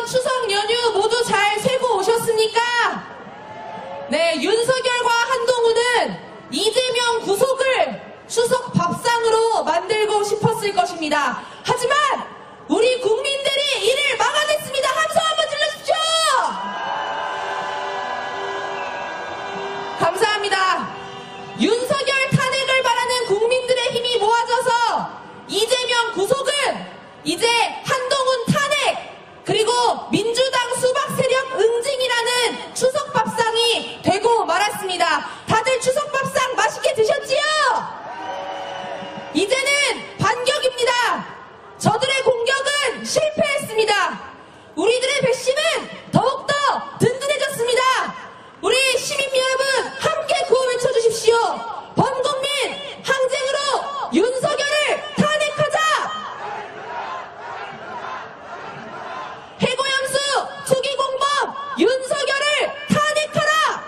Speaker 2: 추석 연휴 모두 잘 쇠고 오셨습니까? 네, 윤석열과 한동훈은 이재명 구속을 추석 밥상으로 만들고 싶었을 것입니다. 하지만 우리 국민들이 이를 막아냈습니다. 함성 한번 질러주십시오. 감사합니다. 윤석열 탄핵을 바라는 국민들의 힘이 모아져서 이재명 구속은 이제 한동훈 탄핵 그리고 민주당 수박 세력 응징이라는 추석 밥상이 되고 말았습니다. 다들 추석 밥상 맛있게 드셨지요? 이제는 반격입니다. 저들의 공격은 실패했습니다. 우리들의 배심은 더욱더 든든해졌습니다. 우리 시민 여러분 함께 구호 외쳐주십시오. 범국민 항쟁으로 윤석열을 탄핵하자. 해고염수 투기공범 윤석열을 탄핵하라.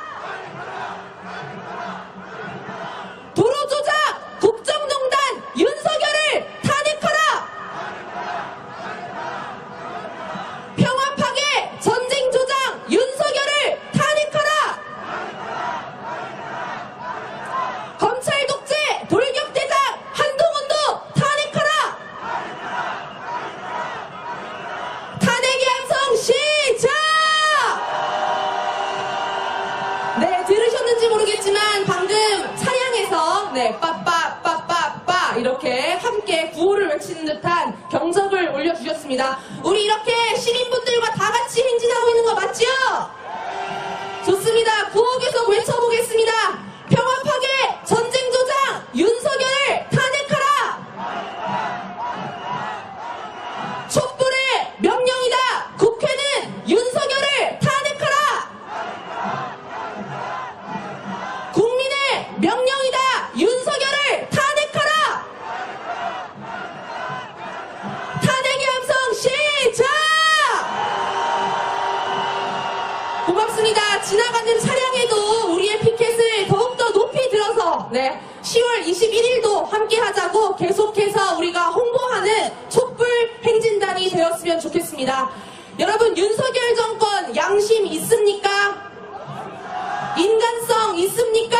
Speaker 2: 도로조작 국정농단 윤석열을 탄핵하라. 평화파괴 전쟁조장 윤석열을 탄핵하라. 검찰 독재 돌격대장 한동훈도 탄핵하라. 탄핵의 함성 시작! 네, 들으셨는지 모르겠지만 방금 차량에서 네, 빠빠빠빠빠 이렇게 함께 구호를 외치는 듯한 경적을 올려주셨습니다. 우리 이렇게 시민분들과 다 같이 행진하고 있는 거 맞죠? 좋습니다. 구호 계속 외쳐보겠습니다. 평화파괴 전쟁조장 윤석열을 탄핵하라. 촛불의 명령이다. 국회는 윤석열을 탄핵하라. 국민의 명령이다. 윤석열을 탄핵하라. 탄핵의 함성 시작! 고맙습니다. 지나가는 차량에도 우리의 피켓을 더욱더 높이 들어서 10월 21일도 함께 하자고 계속해서 우리가 홍보하는 촛불 행진단이 되었으면 좋겠습니다. 여러분, 윤석열 정권 양심 있습니까? 인간성 있습니까?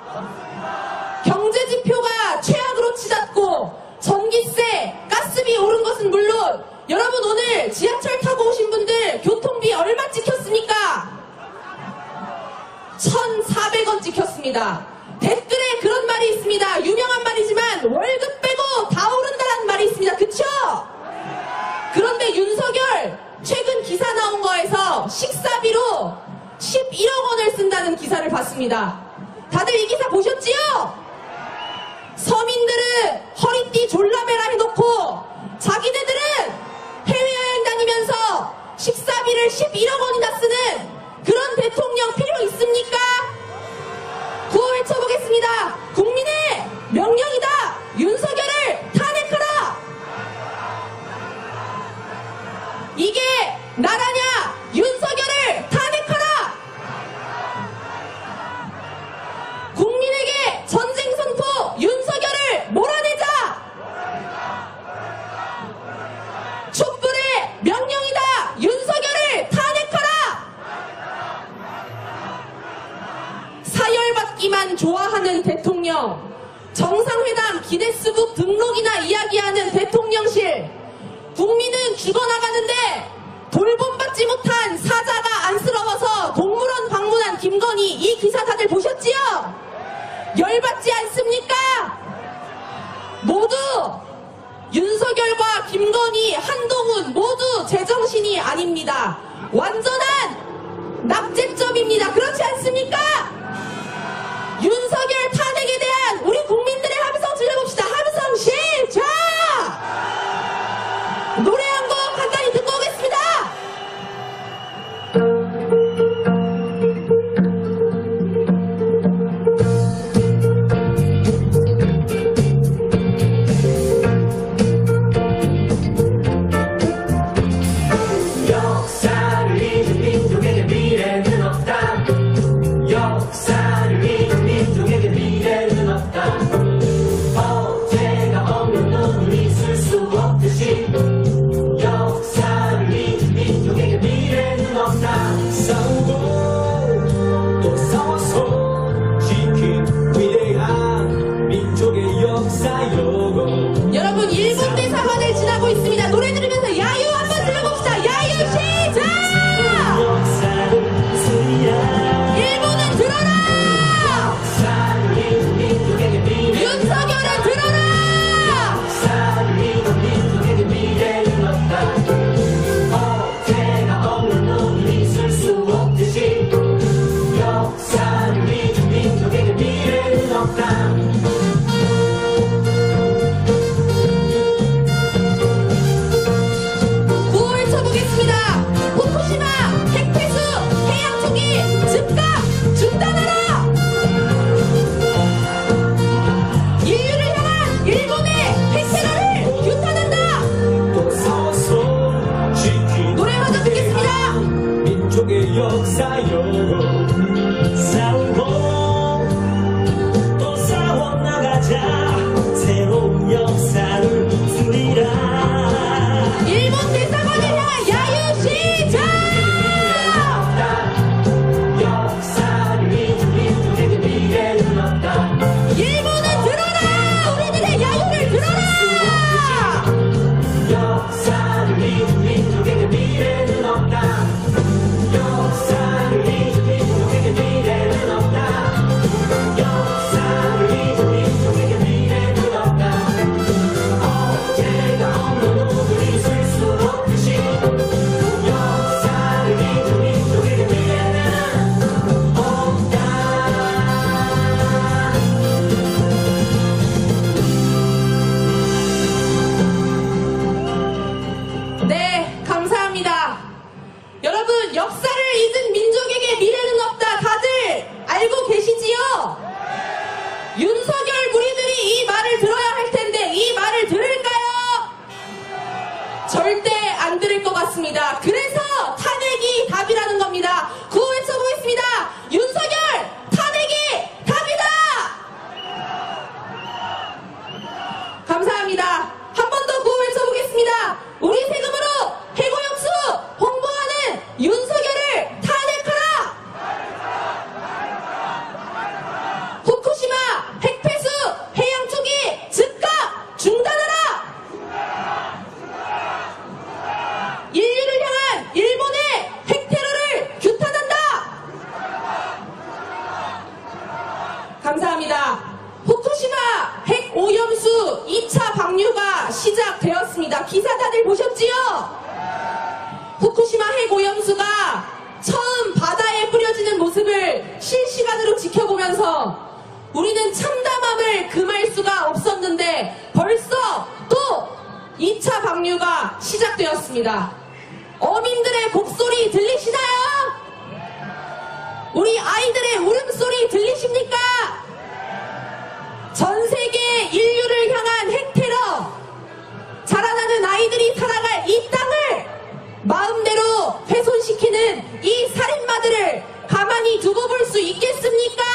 Speaker 2: 경제 지표가 최악으로 치닫고 전기세, 가스비 오른 것은 물론 여러분 오늘 지하철 타고 오신 분들 교통비 얼마 찍혔습니까? 1,400원 찍혔습니다. 댓글에 그런 말이 있습니다. 유명한 말이지만 월급 빼고 다 오른다는 말이 있습니다. 그쵸? 그런데 윤석열 최근 기사 나온 거에서 식사비로 11억 원을 쓴다는 기사를 봤습니다. 다들 이 기사 보셨지요? 서민들은 허리띠 졸라매라 해놓고 자기네들은 해외여행 다니면서 식사비를 11억 원이나 쓰는 그런 대통령 필요 있습니까? 구호 외쳐보겠습니다. 국민의 명령이다. 윤석열을 탄핵하라. 이게 나라냐? 윤석열을 탄핵하라. 국민에게 전쟁 선포 윤석열을 몰아내자. 촛불의 명령이다. 윤석열을 탄핵하라. 사열받기만 좋아하는 대통령, 정상회담 기네스북 등록이나 이야기하는 대통령실, 국민은 죽어나가는데 돌봄받지 못한 사자가 안쓰러워서 동물원 방문한 김건희, 이 기사 다들 보셨지요? 열받지 않습니까? 모두 윤석열과 김건희, 한동훈 모두 제정신이 아닙니다. 완전한 낙제점입니다. 그렇지 않습니까? 윤석열 탄핵에 대한 우리 국민들의 함성 질러봅시다. 함성 시작! 노래 한 곡 간단히 듣고 오겠습니다.
Speaker 4: 역사를 잊은 민족에게 미래는 없다. 역사를 잊은 민족에게 미래는 없다. 민족의 역사요. 싸우고 또 싸워 나가자. 새로운 역사를 쓰리라.
Speaker 2: 일본 대사관을 향한 야유 시작!
Speaker 3: 역사를 잊은 민족에게 미래는 없다.
Speaker 2: 일본은 들어라! 우리들의 야유를 들어라!
Speaker 3: 역사를 잊은 민족에게 미래는 없다. 역사를 잊은 민족에게 미래는 없다. 역사를 잊은 민족에게 미래는 없다. 어제가 없는 오늘이 있을 수 없듯이 역사를 잊은 민족에게 미래는 없다.
Speaker 2: 네, 감사합니다. 여러분, 역사를 잊은 민족에게 미래는 없다. 다들 알고 계시지요? 윤석열 무리들이 이 말을 들어야 할 텐데 이 말을 들을까요? 절대 안 들을 것 같습니다. 그래서 탄핵이 답이라는 겁니다. 구호 외쳐보겠습니다. 윤석열 탄핵이 답이다! 감사합니다. 한 번 더 구호 외쳐보겠습니다. 우리 세금으로 해고역수 홍보하는 윤석열을 탄핵하라! 후쿠시마 핵폐수 해양 투기 즉각 중단하라! 인류를 향한 일본의 핵테러를 규탄한다! 감사합니다. 후쿠시마 핵 오염수 2차 방류가 시작되었습니다. 기사 다들 보셨지요? 후쿠시마 핵 오염수가 처음 바다에 뿌려지는 모습을 실시간으로 지켜보면서 우리는 참담함을 금할 수가 없었는데 벌써 또 2차 방류가 시작되었습니다. 어민들의 곡소리 들리시나요? 우리 아이들의 울음소리 들리십니까? 전 세계 인류를 향한 핵테러, 자라나는 아이들이 살아갈 이 땅을 마음대로 훼손시키는 이 살인마들을 가만히 두고 볼 수 있겠습니까?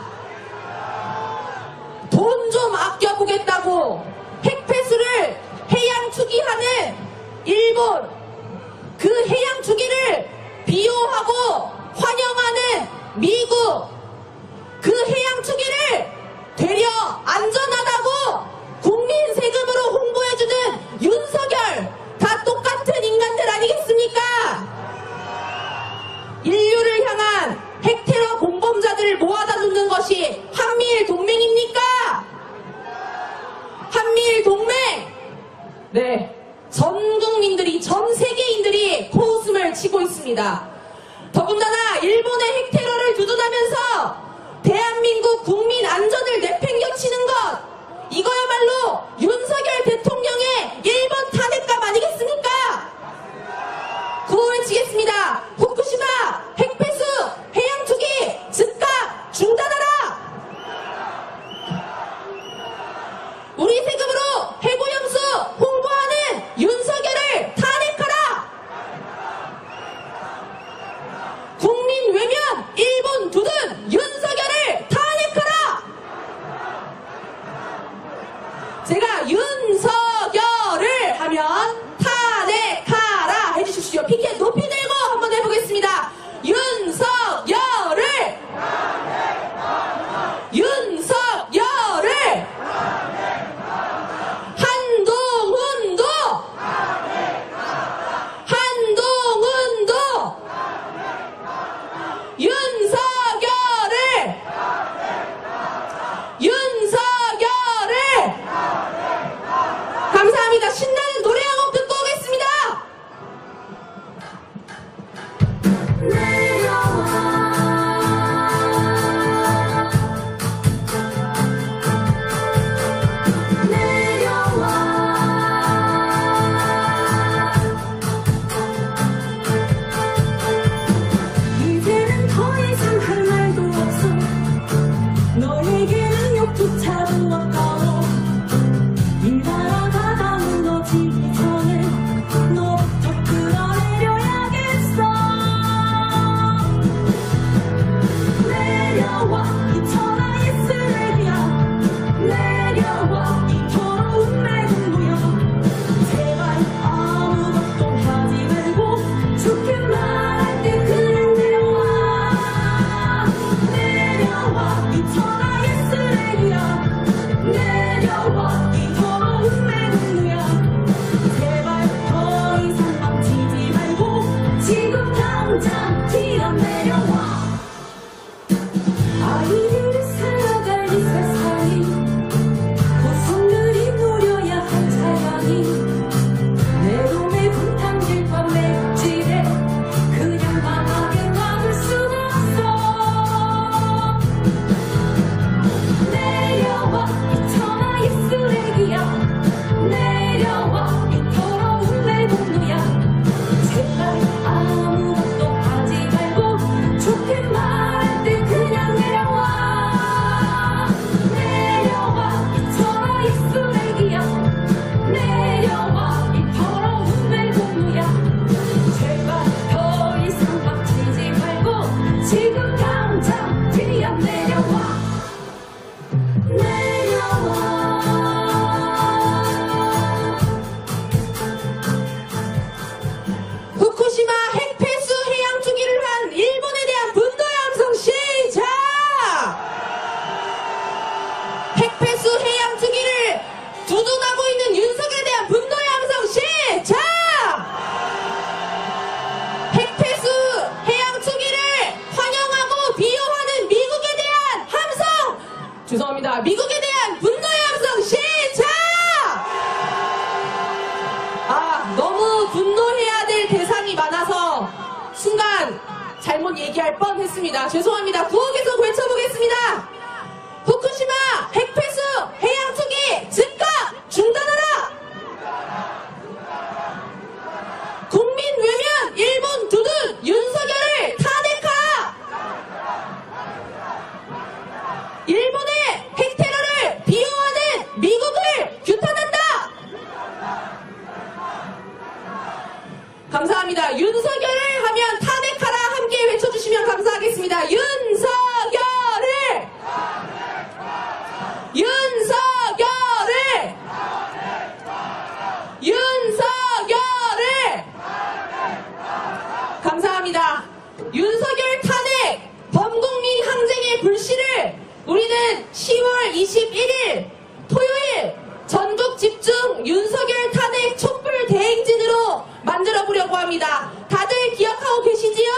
Speaker 2: 돈 좀 아껴보겠다고 핵폐수를 해양 투기하는 일본, 그 해양 투기를 비호하고 환영하는 미국, 그 해양 투기를 되려 안전하다고 국민 세금으로 홍보해주는 윤석열, 다 똑같은 인간들 아니겠습니까? 인류를 향한 핵테러 공범자들을 모아다 놓는 것이 한미일 동맹입니까? 한미일 동맹! 네, 전 국민들이, 전 세계인들이 코웃음을 치고 있습니다. 더군다나 일본의 핵테러를 두둔하면서 대한민국 국민 안전을 내팽겨치는 것, 이거야말로 윤석열 대통령의 일본 탄핵감 아니겠습니까? 구호 외치겠습니다. 후쿠시마 핵폐수 해양 투기 즉각 중단하라! 우리 세금으로 해고염수 홍보하는 윤석열을 탄핵하라! 국민 외면 일본 두둔 윤석열을 탄핵하라! 제가 윤석열을 하면 탄핵 잘못 얘기할 뻔 했습니다. 죄송합니다. 구호 계속 외쳐보겠습니다. 후쿠시마 핵폐수 해양 투기 즉각 중단하라! 국민 외면 일본 두둔 윤석열을 탄핵하라! 일본의 핵테러를 비호하는 미국을 규탄한다! 감사합니다. 윤석열을 하면 탄핵하라 함께 외쳐주시면 감사하겠습니다. 윤석열을! 윤석열을! 윤석열을! 감사합니다. 윤석열 탄핵 범국민 항쟁의 불씨를 우리는 10월 21일 토요일 전국 집중 윤석열 탄핵 촛불 대행진으로 만들어 보려고 합니다. 다들 기억하고 계시지요?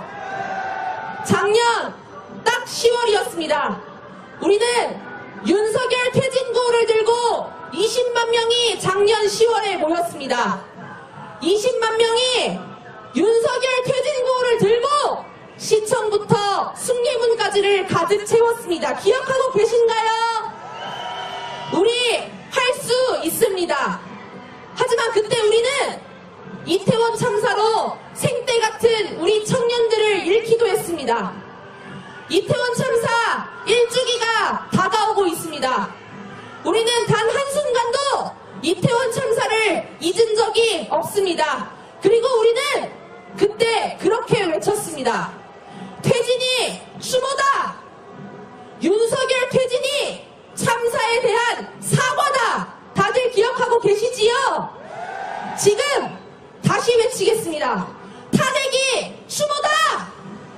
Speaker 2: 작년 딱 10월이었습니다. 우리는 윤석열 퇴진 구호를 들고 20만 명이 작년 10월에 모였습니다. 20만 명이 윤석열 퇴진 구호를 들고 시청부터 숭례문까지를 가득 채웠습니다. 기억하고 계신가요? 우리 할 수 있습니다. 하지만 그때 우리는 이태원 참사로 생떼 같은 우리 청년들을 잃기도 했습니다. 이태원 참사 1주기가 다가오고 있습니다. 우리는 단 한순간도 이태원 참사를 잊은 적이 없습니다. 그리고 우리는 그때 그렇게 외쳤습니다. 퇴진이 추모다! 윤석열 퇴진이 참사에 대한 사과다! 다들 기억하고 계시지요? 지금 다시 외치겠습니다. 탄핵이 추모다!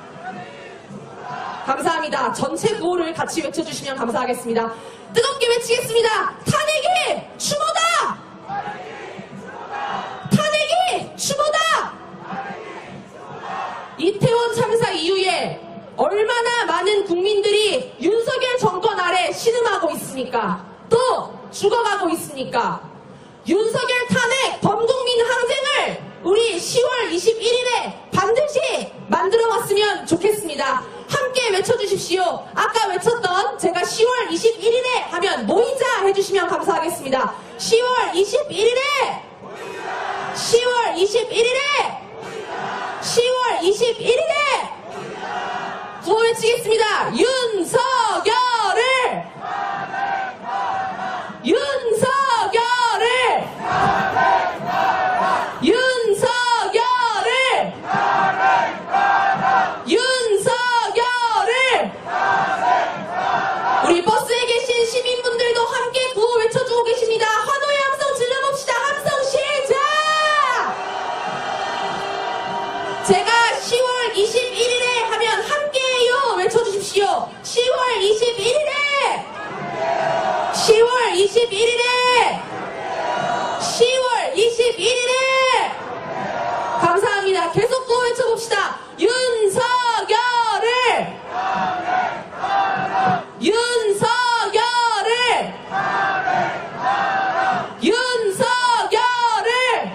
Speaker 2: 감사합니다. 전체 구호를 같이 외쳐주시면 감사하겠습니다. 뜨겁게 외치겠습니다. 탄핵이 추모다! 탄핵이 추모다! 이태원 참사 이후에 얼마나 많은 국민들이 윤석열 정권 아래 신음하고 있습니까? 또 죽어가고 있습니까? 윤석열 탄핵 범국민 항쟁을 우리 10월 21일에 반드시 만들어왔으면 좋겠습니다. 함께 외쳐주십시오. 아까 외쳤던 제가 10월 21일에 하면 모이자 해주시면 감사하겠습니다. 10월 21일에 10월 21일에 10월 21일에 구호 외치겠습니다. 윤석열을 윤석열을 윤석열을 윤석열을 우리 버스에 계신 시민분들도 함께 구호 외쳐주고 계십니다. 환호의 함성 질러봅시다. 함성 시작! 제가 10월 21일에 하면 함께해요 외쳐주십시오. 10월 21일에 10월 21일에 10월 21일에 감사합니다. 계속 또 외쳐봅시다. 윤석열을 윤석열을 윤석열을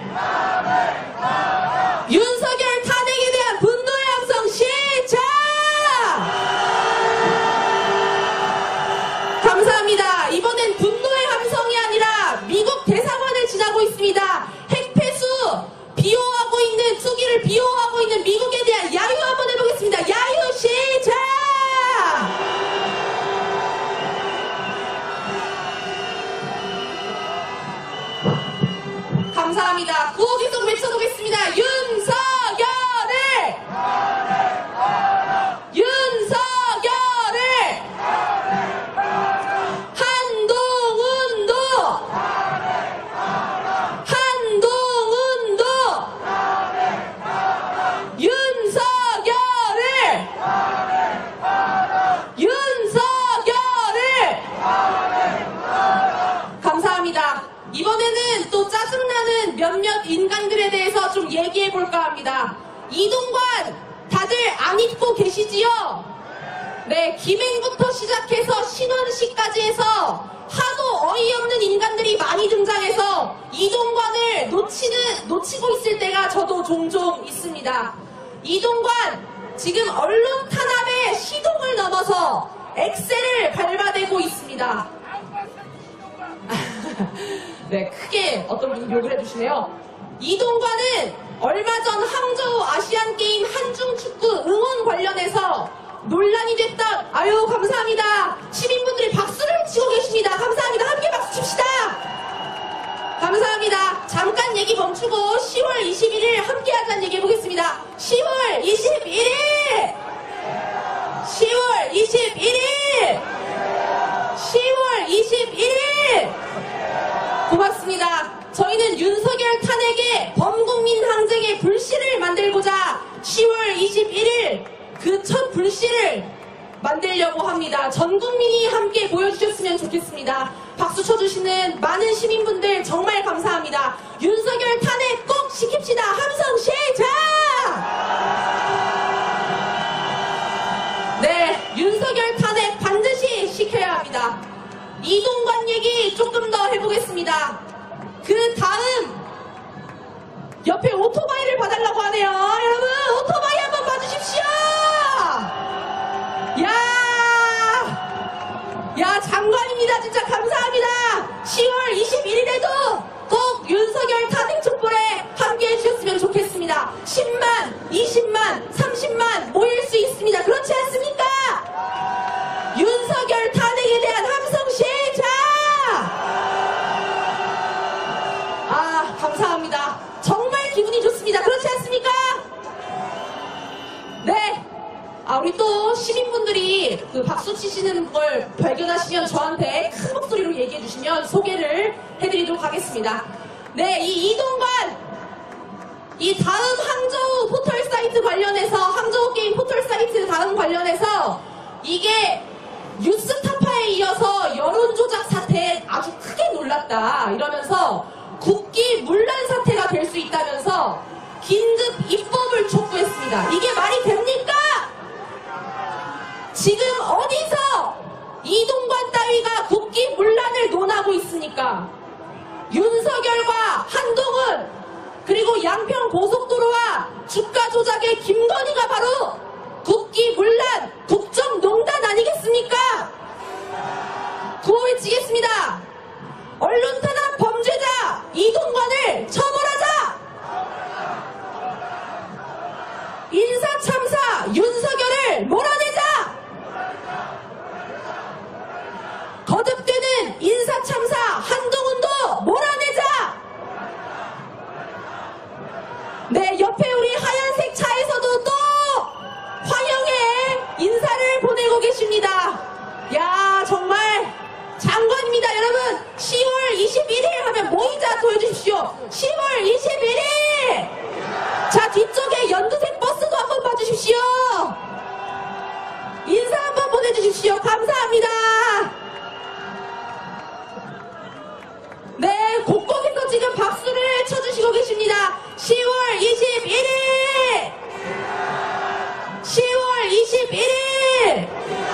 Speaker 2: 윤석열 탄핵에 대한 분노의 함성 시작! 감사합니다. 이번엔 분노의 함성이 아니라 미국 대사관을 지나고 있습니다. 핵폐수 비호하고 있는 투기를 비호하고 있는 미국에 대한 야유 한번 해보겠습니다. 야유 시작! 감사합니다. 구호 계속 외쳐보겠습니다. 윤석열을 윤석열을 한동훈도 한동훈도 윤석열을 윤석열을 감사합니다. 이번에는 또 짜증나는 몇몇 인간들에 대해서 좀 얘기해볼까 합니다. 이동관 다들 안 잊고 계시지요? 네, 김행부터 시작해서 신원식까지 해서 하도 어이없는 인간들이 많이 등장해서 이동관을 놓치고 있을 때가 저도 종종 있습니다. 이동관 지금 언론 탄압의 시동을 넘어서 엑셀을 밟아대고 있습니다. 네, 크게 어떤 분이 욕을 해주시네요. 이동관은 얼마 전 항저우 아시안게임 한중축구 응원 관련해서 논란이 됐던, 아유 감사합니다. 시민분들이 박수를 치고 계십니다. 감사합니다. 함께 박수 칩시다. 감사합니다. 잠깐 얘기 멈추고 10월 21일 함께 하자는 얘기 해보겠습니다. 10월 21일! 10월 21일! 10월 21일! 고맙습니다. 저희는 윤석열 탄핵의 범국민 항쟁의 불씨를 만들고자 10월 21일 그 첫 불씨를 만들려고 합니다. 전 국민이 함께 모여주셨으면 좋겠습니다. 박수 쳐주시는 많은 시민분들 정말 감사합니다. 윤석열 탄핵 꼭 시킵시다. 함성 시작! 네, 윤석열 탄핵 반드시 시켜야 합니다. 이동관 얘기 조금 더 해보겠습니다. 그 다음 옆에 오토바이를 봐달라고 하네요. 여러분 오토바이 한번 봐주십시오. 야 장관입니다. 진짜 감사합니다. 10월 21일에도 꼭 윤석열 탄핵 촛불에 함께 해주셨으면 좋겠습니다. 10만, 20만, 30만 모일 수 있습니다. 그렇지 않습니까? 윤석열 탄핵에 대한 함성 시작! 아 감사합니다. 정말 기분이 좋습니다. 그렇지 않습니까? 네. 우리 또 시민분들이 그 박수 치시는 걸 발견하시면 저한테 큰 목소리로 얘기해 주시면 소개를 해드리도록 하겠습니다. 네, 이 이동관, 이 다음 항저우 포털 사이트 관련해서, 항저우 게임 포털 사이트 다음 관련해서 이게 뉴스타파에 이어서 여론조작 사태에 아주 크게 놀랐다 이러면서 국기 문란 사태가 될 수 있다면서 긴급 입법을 촉구했습니다. 이게 말이 됩니까? 지금 어디서 이동관 따위가 국기 문란을 논하고 있습니까? 윤석열과 한동훈 그리고 양평 고속도로와 주가 조작의 김건희가 바로 국기 문란 국정농단 아니겠습니까? 구호 외치겠습니다. 언론 탄압 범죄자 이동관을 처벌하자! 인사참사 윤석열을 몰아내자! 거듭되는 인사참사 한동훈도 몰아내자! 네, 옆에 우리 하얀색 차에서도 또 환영의 인사를 보내고 계십니다. 야, 정말 장관입니다. 여러분 10월 21일 하면 모이자 또 해주십시오. 10월 21일! 자, 뒤쪽에 연두색 버스도 한번 봐주십시오. 인사 한번 보내주십시오. 감사합니다. 네, 곳곳에서 지금 박수를 쳐주시고 계십니다. 10월 21일! 10월 21일!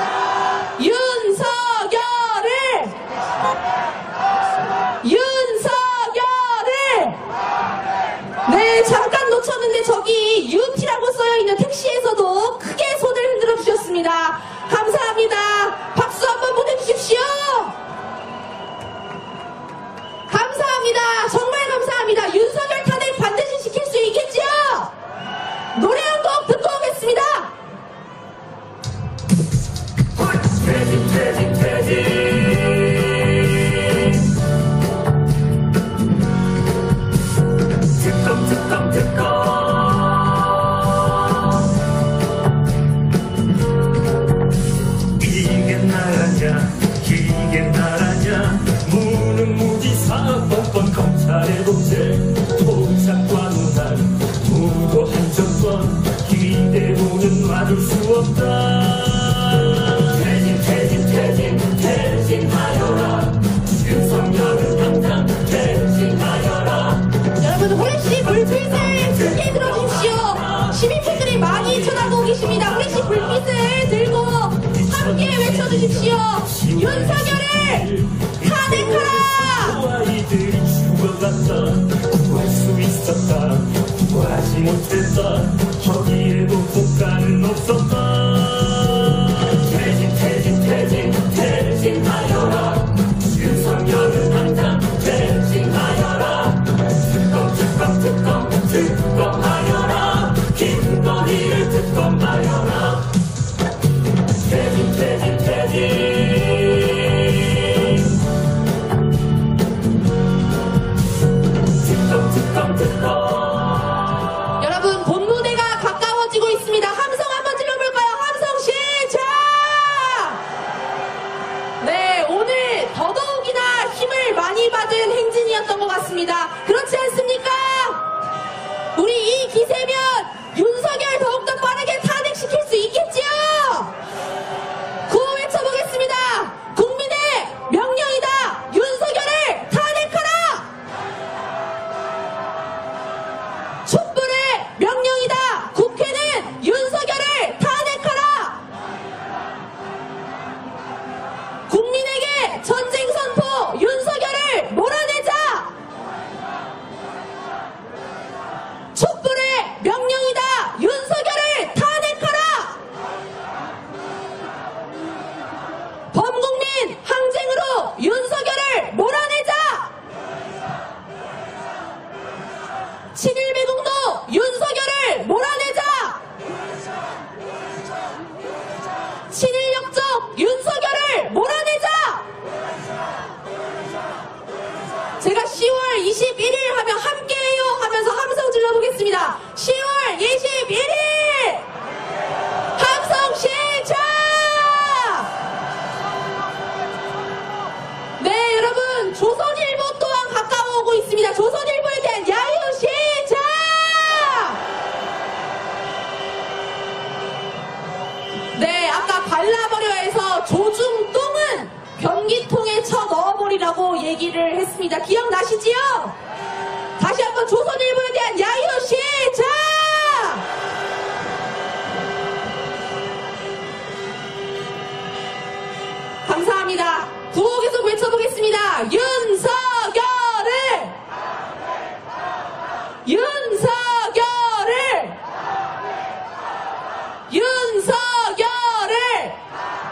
Speaker 2: 윤석열을! 네, 잠깐 놓쳤는데 저기 UT라고 써여있는 택시에서도 크게 손을 흔들어 주셨습니다. 감사합니다. 박수 한번 보내주십시오. 감사합니다. 정말 감사합니다. 윤석열 탄핵 반드시 시킬 수 있겠지요? 노래 한 곡 듣고 오겠습니다.
Speaker 3: 이게 나라냐 이게 나라냐 무능무지사 뻔뻔 검찰의 독재 통상과 논란 무도한 정권 기대보는 막을 수 없다. 퇴진하여라. 윤석열은 당장 퇴진하여라.
Speaker 2: 여러분 후레쉬 불빛을 크게 들어주십시오. 시민분들이 많이 쳐다보고 계십니다. 후레쉬 불빛을 들고 함께 외쳐주십시오. 윤석열을 탄핵하라.
Speaker 3: 아이들이 죽어갔다. 구할 수 있었다. 구하지 못했다. 거기에도 국가는 없다. 기권하여라 퇴진 퇴진 퇴진 특검
Speaker 2: 여러분, 본무대가 가까워지고 있습니다. 함성 한번 질러볼까요? 함성 시작! 네, 오늘 더더욱이나 힘을 많이 받은 행진이었던 것 같습니다. 그렇지 않습니까? 우리 이 기세면 윤석열 더욱더 빠르게 탄핵시킬 수 있겠지요? 구호 외쳐보겠습니다. 국민의 명령이다. 윤석열을 탄핵하라. 촛불의 명령이다. 국회는 윤석열을 탄핵하라. 국민에게 전쟁 선포 윤석열을 몰아내자. 촛불의 명령이다. 윤석열을 탄핵하라. 범국민 항쟁으로 윤석열을 몰아내자. 7.1 매국노 윤석열을 몰아내자. 7.1 역적 윤석열을 몰아내자. 제가 10월 21일 하면 함께해요 하면서 함성 질러보겠습니다. 10월 21일 함성 시작. 네, 여러분, 조선일보 또한 가까워오고 있습니다. 조선일보에 대한 야유 시작. 네, 아까 발라버려에서 조중동은 변기통에 쳐 넣어버리라고 얘기를 했습니다. 기억나시지요? 다시 한번 조선일보에 대한 야유 시작! 감사합니다. 구호 계속 외쳐보겠습니다. 윤석열을! 윤석열을! 윤석열을!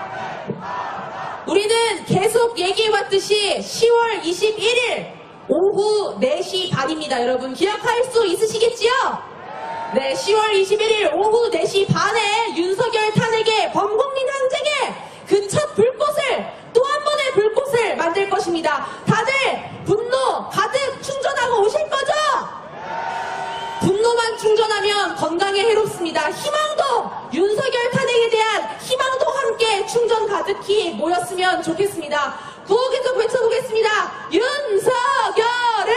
Speaker 2: 우리는 계속 얘기해왔듯이 10월 21일 오후 4시 반입니다. 여러분, 기억할 수 있으시겠지요? 네, 10월 21일 오후 4시 반에 윤석열 탄핵의 범국민 항쟁에 그 첫 불꽃을, 또 한 번의 불꽃을 만들 것입니다. 다들 분노 가득 충전하고 오실 거죠? 분노만 충전하면 건강에 해롭습니다. 희망도, 윤석열 탄핵에 대한 희망도 함께 충전 가득히 모였으면 좋겠습니다. 구호 계속 외쳐보겠습니다. 윤석열을!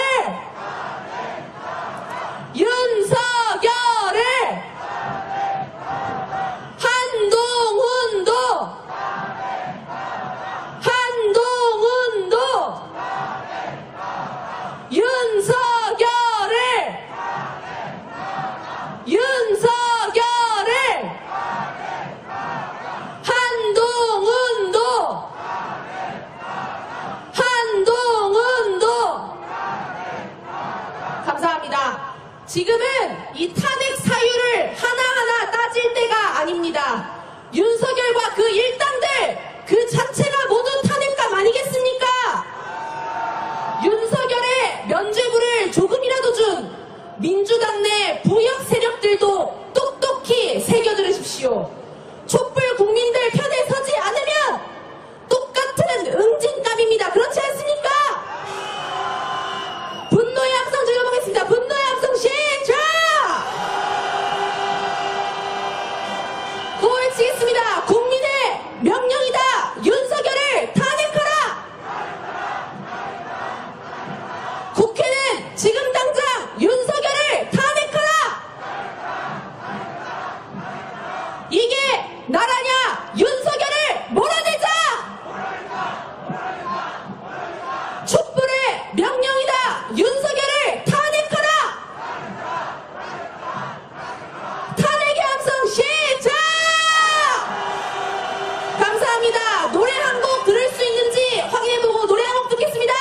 Speaker 2: 윤석열을! 한동훈도! 한동훈도! 윤석열을! 윤석열을! 한동훈도! 한동훈도! 감사합니다. 지금은 이 탄핵 사유를 하나하나 따질 때가 아닙니다. 윤석열과 그 일당들, 그 자체가 모두 탄핵감 아니겠습니까? 윤석열의 면죄부를 조금이라도 준 민주당 내 부역 세력들도 똑똑히 새겨들으십시오. 촛불 국민들 편에 서지 않으면 똑같은 응징감입니다. 그렇지 않습니까? 분노의 함성 질러보겠습니다. 분노의 함성 시작! 구호 외치겠습니다. 국민의 명령이다. 윤석열을 탄핵하라. 국회는 지금 당장 윤석열을 탄핵하라. 이게 나라냐? 윤석열을 몰아내자. 촛불의 명령이다. 윤석열을 탄핵하라. 탄핵의 함성 시작! 감사합니다. 노래 한 곡 들을 수 있는지 확인해보고 노래 한 곡 듣겠습니다.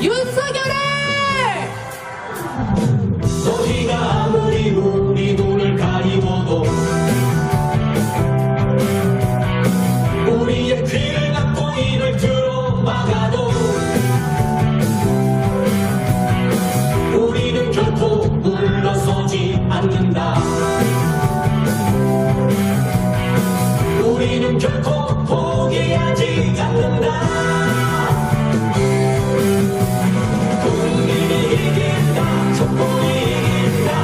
Speaker 2: 윤석열을
Speaker 4: 너희가 아무리 우리 눈을 가리워도 우리의 귀를 막고 입을 들어 막아도 우리는 결코 물러서지 않는다. 우리는 결코 포기하지 않는다. 국민이 이긴다. 촛불이 이긴다.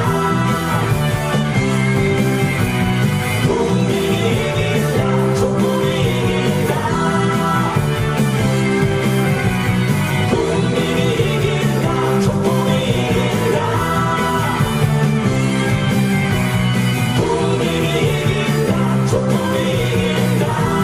Speaker 4: 국민이 이긴다. 촛불이 이긴다. 국민이 이긴다. 촛불이 이긴다. 국민이 이긴다. 촛불이 이긴다.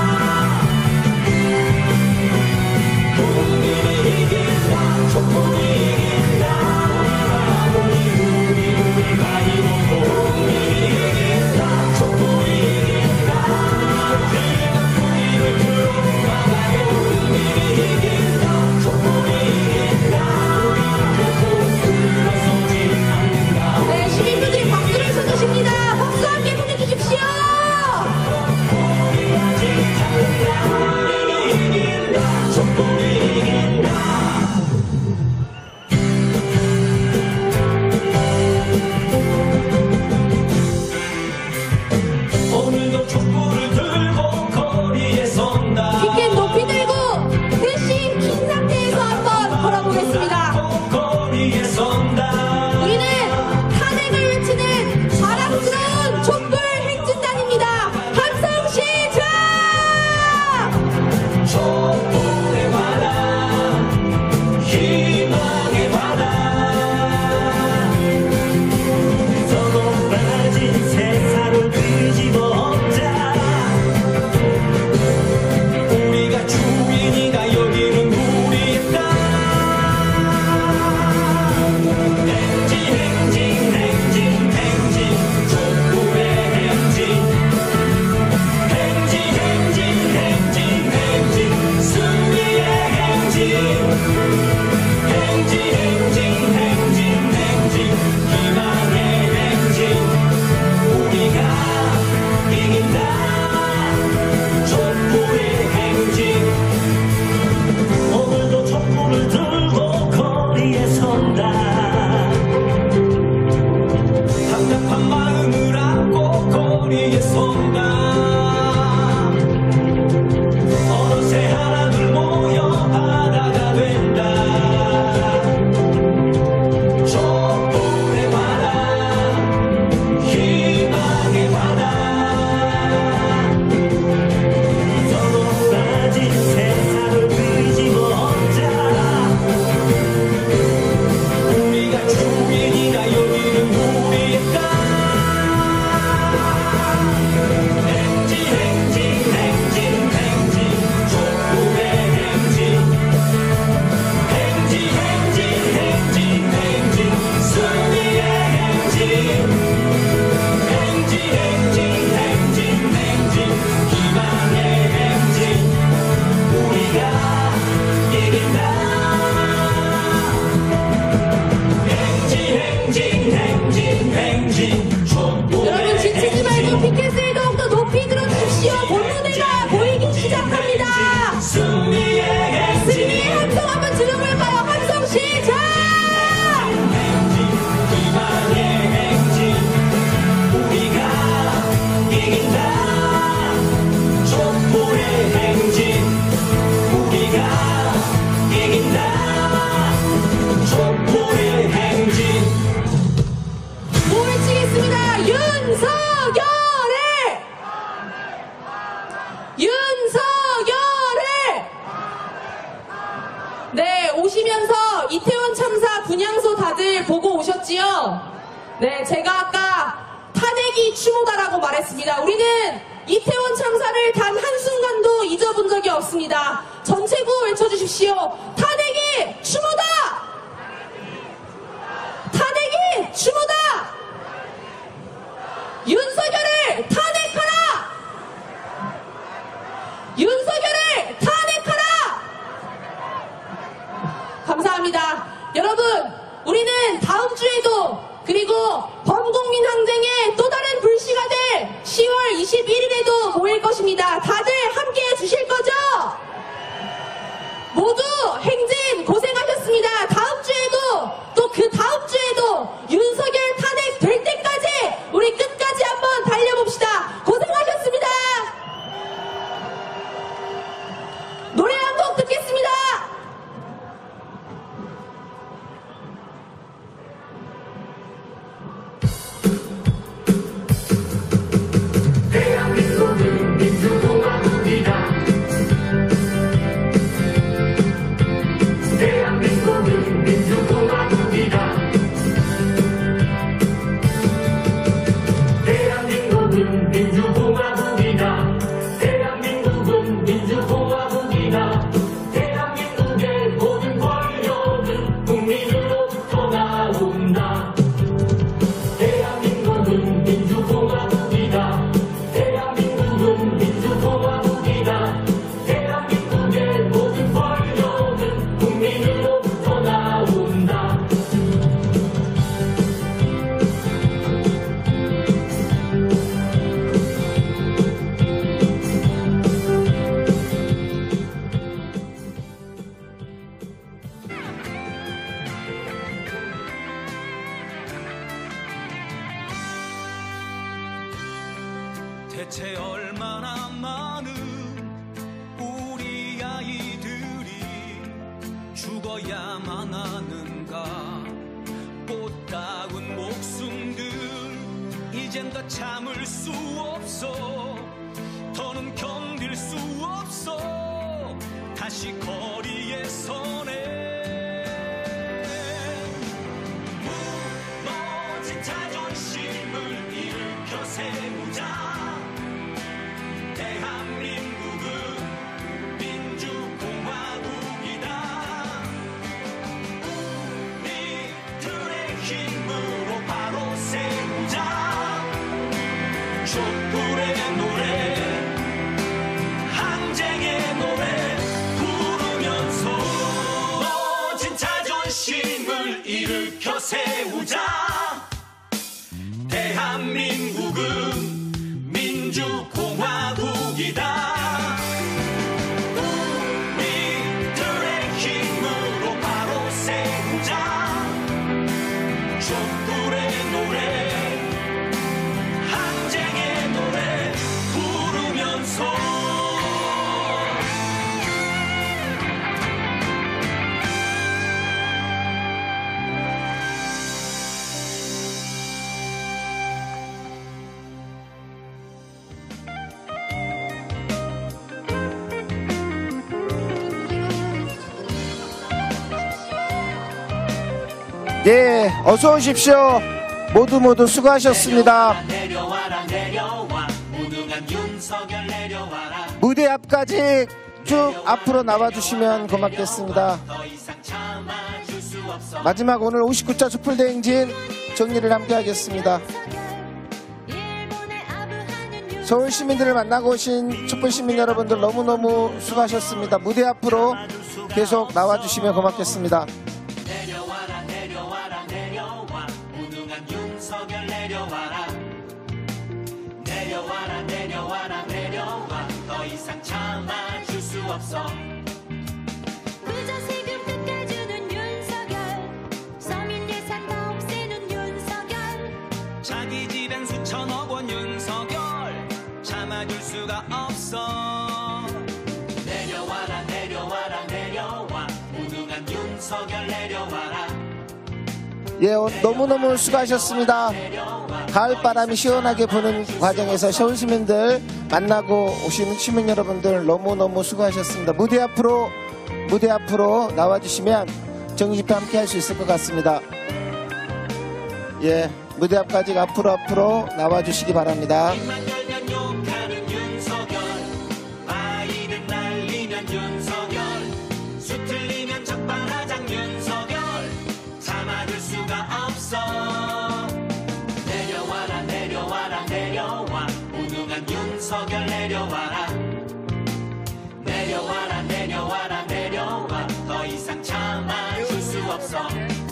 Speaker 4: 국민이 이긴다. 촛불이 이긴다. 아무리 우리 눈을 가리워도 국민이 이긴다. 촛불이 이긴다. 귀를 막고 입을 들어 막아도 국민이 이긴다. 촛불이 이긴다. 결코 물러서지 않는다.
Speaker 2: 네, 시민분들이 박수를 쳐주십니다. 박수 함께 보내주십시오.
Speaker 4: 포기하지 않는다. 국민이 이긴다. 촛불이 이긴다. 오늘도 촛불을 들고 거리에 선다.
Speaker 2: 피켓 높이 들고 대신 긴 상태에서 한번 걸어보겠습니다.
Speaker 4: 거리에 선다.
Speaker 2: 우리는 탄핵을 외치는 자랑스러운 촛불 행진단입니다. 함성시작!
Speaker 4: 촛불의 바다, 희망의 바다. 서로 빠진 세상을 뒤집어 엎자. 우리가 주인이다. 여기는 우리의 땅. 행진 행진 행진 행진 촛불의 행진. 행진 행진 행진 행진 승리의 행진. 행진 행진 행진 행진 희망의 행진. 우리가 이긴다. 촛불의 행진. 오늘도 촛불을 들고 거리에 선다. 답답한 마음을 안고 거리에 선다. 어느새 하나둘 모여 바다가 된다. 촛불의 바다, 희망의 바다. 서로 빠진 세상을 뒤집어 엎자. 우리가 주인이다. 여기는 우리의 땅. 행진 행진 행진 행진 촛불의 행진. 행진 행진 행진 행진 승리의 행진. 행진 행진 행진 행진 희망의 행진. 우리가 이긴다. 행진 행진 행진 행진 촛불의
Speaker 2: 여러분 지치지 말고 피켓을 더욱더 높이 들어주십시오. 본무대가 보이기 시작합니다.
Speaker 4: 승리의 행진.
Speaker 2: 승리의 함성 한번 들어볼까요? 함성 시작!
Speaker 4: 희망의 행진. 우리가 이긴다. 촛불의 행진. 우리가 이긴다. 촛불의 행진.
Speaker 2: 뭐 외치겠습니다. 윤석열을! 윤석열을! 네, 오시면서 이태원 참사 분향소 다들 보고 오셨지요? 네, 제가 아까 탄핵이 추모다라고 말했습니다. 우리는 이태원 참사를 단 한순간도 잊어본 적이 없습니다. 전체구 외쳐주십시오. 탄핵이 추모다! 탄핵이 추모다! 윤석열을 탄핵하라! 윤석열을 탄핵하라! 감사합니다. 하겠습니다. 여러분, 우리는 다음 주에도 그리고 범국민 항쟁의 또 다른 불씨가 될 10월 21일에도 모일 것입니다. 다들 함께 해주실 거죠? 모두 행진 고생하셨습니다. 다음 주에도 또 그 다음 주에도 윤석열 탄핵 될 때까지 우리 끝까지 한번 달려봅시다. 고생하셨습니다. 노래 한 곡 듣겠습니다.
Speaker 3: 대한민국은 민주공화국이다. 대한민국은 민주공화국이다. 대한민국은 민주공화국이다. 대한민국은 민주공화국이다. 대한민국의 모든 권력은 국민으로부터 나온다. 대한민국은 민주공화국이다. 대한민국은 민주공화국이다. 대한민국의 모든 권력은 국민으로부터 나온다.
Speaker 4: 대체 얼마나 많은 우리 아이들이 죽어야만 하는가. 꽃다운 목숨들 이젠 더 참을 수 없어. 더는 견딜 수 없어. 다시 거리에 서네. 무너진 자존심을 일으켜 세우자. 대한민국은 민주공화국이다. 우리들의 힘으로 바로 세우자. 촛불의 노래, 항쟁의 노래 부르면서 무너진 자존심을 일으켜 세우자. 대한민국은 민주공화국이다. 우리들의 힘으로 바로 세우자. 촛불의 노래, 항쟁의 노래 부르면서
Speaker 6: 네, 어서 오십시오. 모두 수고하셨습니다.
Speaker 4: 내려와라 내려와 무능한 윤석열 내려와라.
Speaker 6: 무대 앞까지 쭉 앞으로 나와주시면 고맙겠습니다.
Speaker 4: 더 이상 참아줄 수 없어.
Speaker 6: 마지막 오늘 59차 촛불대행진 정리를 함께 하겠습니다. 서울 시민들을 만나고 오신 촛불 시민 여러분들 너무너무 수고하셨습니다. 무대 앞으로 계속 나와주시면 고맙겠습니다.
Speaker 4: 내려와라 내려와라 내려와 무능한 윤석열 내려와라. 내려와라 내려와라 내려와 더 이상 참아줄 수 없어.
Speaker 7: 부자 세금 깎아주는 윤석열, 서민 예산 다 없애는 윤석열.
Speaker 4: 자기 집엔 수천억 원 윤석열 참아줄 수가 없어. 내려와라 내려와라 내려와 무능한 윤석열 내려와라.
Speaker 6: 예, 너무너무 수고하셨습니다. 가을바람이 시원하게 부는 과정에서 서울 시민들 만나고 오신 시민 여러분들 너무너무 수고하셨습니다. 무대 앞으로 나와주시면 정집회 함께 할 수 있을 것 같습니다. 예, 무대 앞까지 앞으로 나와주시기 바랍니다.
Speaker 4: 입만 열면 욕하는 윤석열, 바이든 날리면 윤석열, 수 틀리면 적반하장 윤석열 참아줄 수가 없어. 내려와라 내려와라 내려와 무능한 윤석열 내려와라. 내려와라 내려와라 내려와 더 이상 참아줄 수 없어.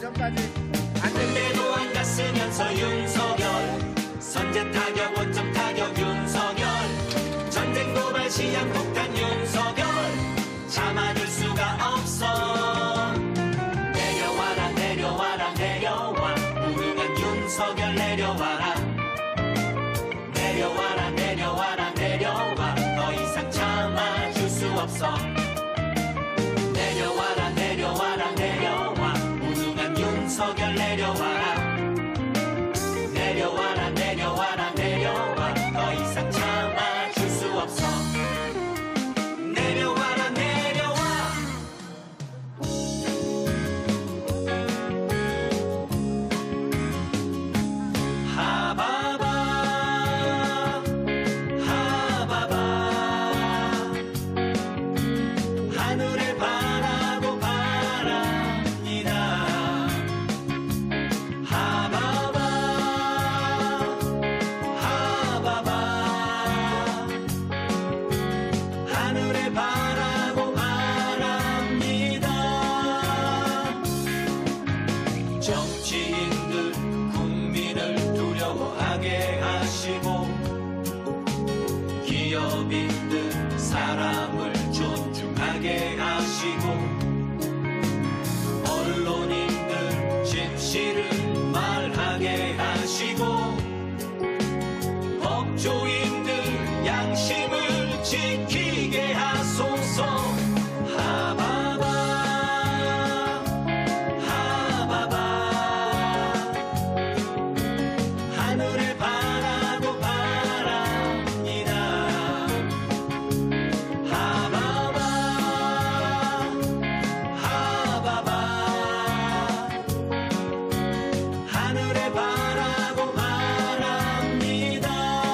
Speaker 4: 근데도 안 갔으면서 윤석열 선제 타격 원점 타격 윤석열 전쟁 도발 시한 폭탄 윤석열 참아줄 수가 없어 내려와라 내려와라 내려와 무능한 윤석열 내려와라 내려와라 내려와라 내려와 더 이상 참아줄 수 없어 내려와라 내려와라 내려와 무능한 윤석열 내려와라 내려와라 내려와라 내려와 더 이상 참아줄 수 없어 내려와라 내려와 하바바 하바바 하늘을 바라고 바랍니다 하바바 하바바 하늘을 바라고 바랍니다 정치인들 국민을 두려워하게 하시고 기업인들 사람을 존중하게 하시고 언론인들 진실을 말하게 하시고 법조인들 양심을 지키게 하소서 하바바 하바바 하늘을 바라고 바랍니다 하바바 하바바 하늘을 바라고 바랍니다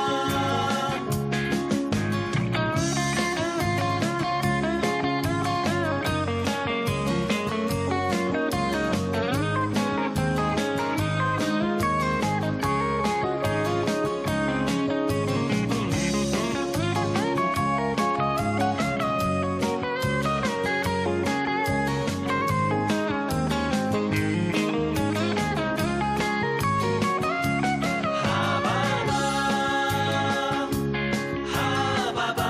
Speaker 4: 하바바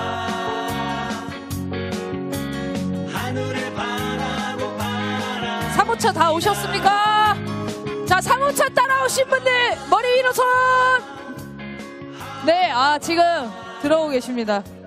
Speaker 4: 하늘을 바라고 바라
Speaker 1: 3호차 다 오셨습니까? 자, 3호차 따라오신 분들 머리 위로 손! 네, 지금 들어오고 계십니다.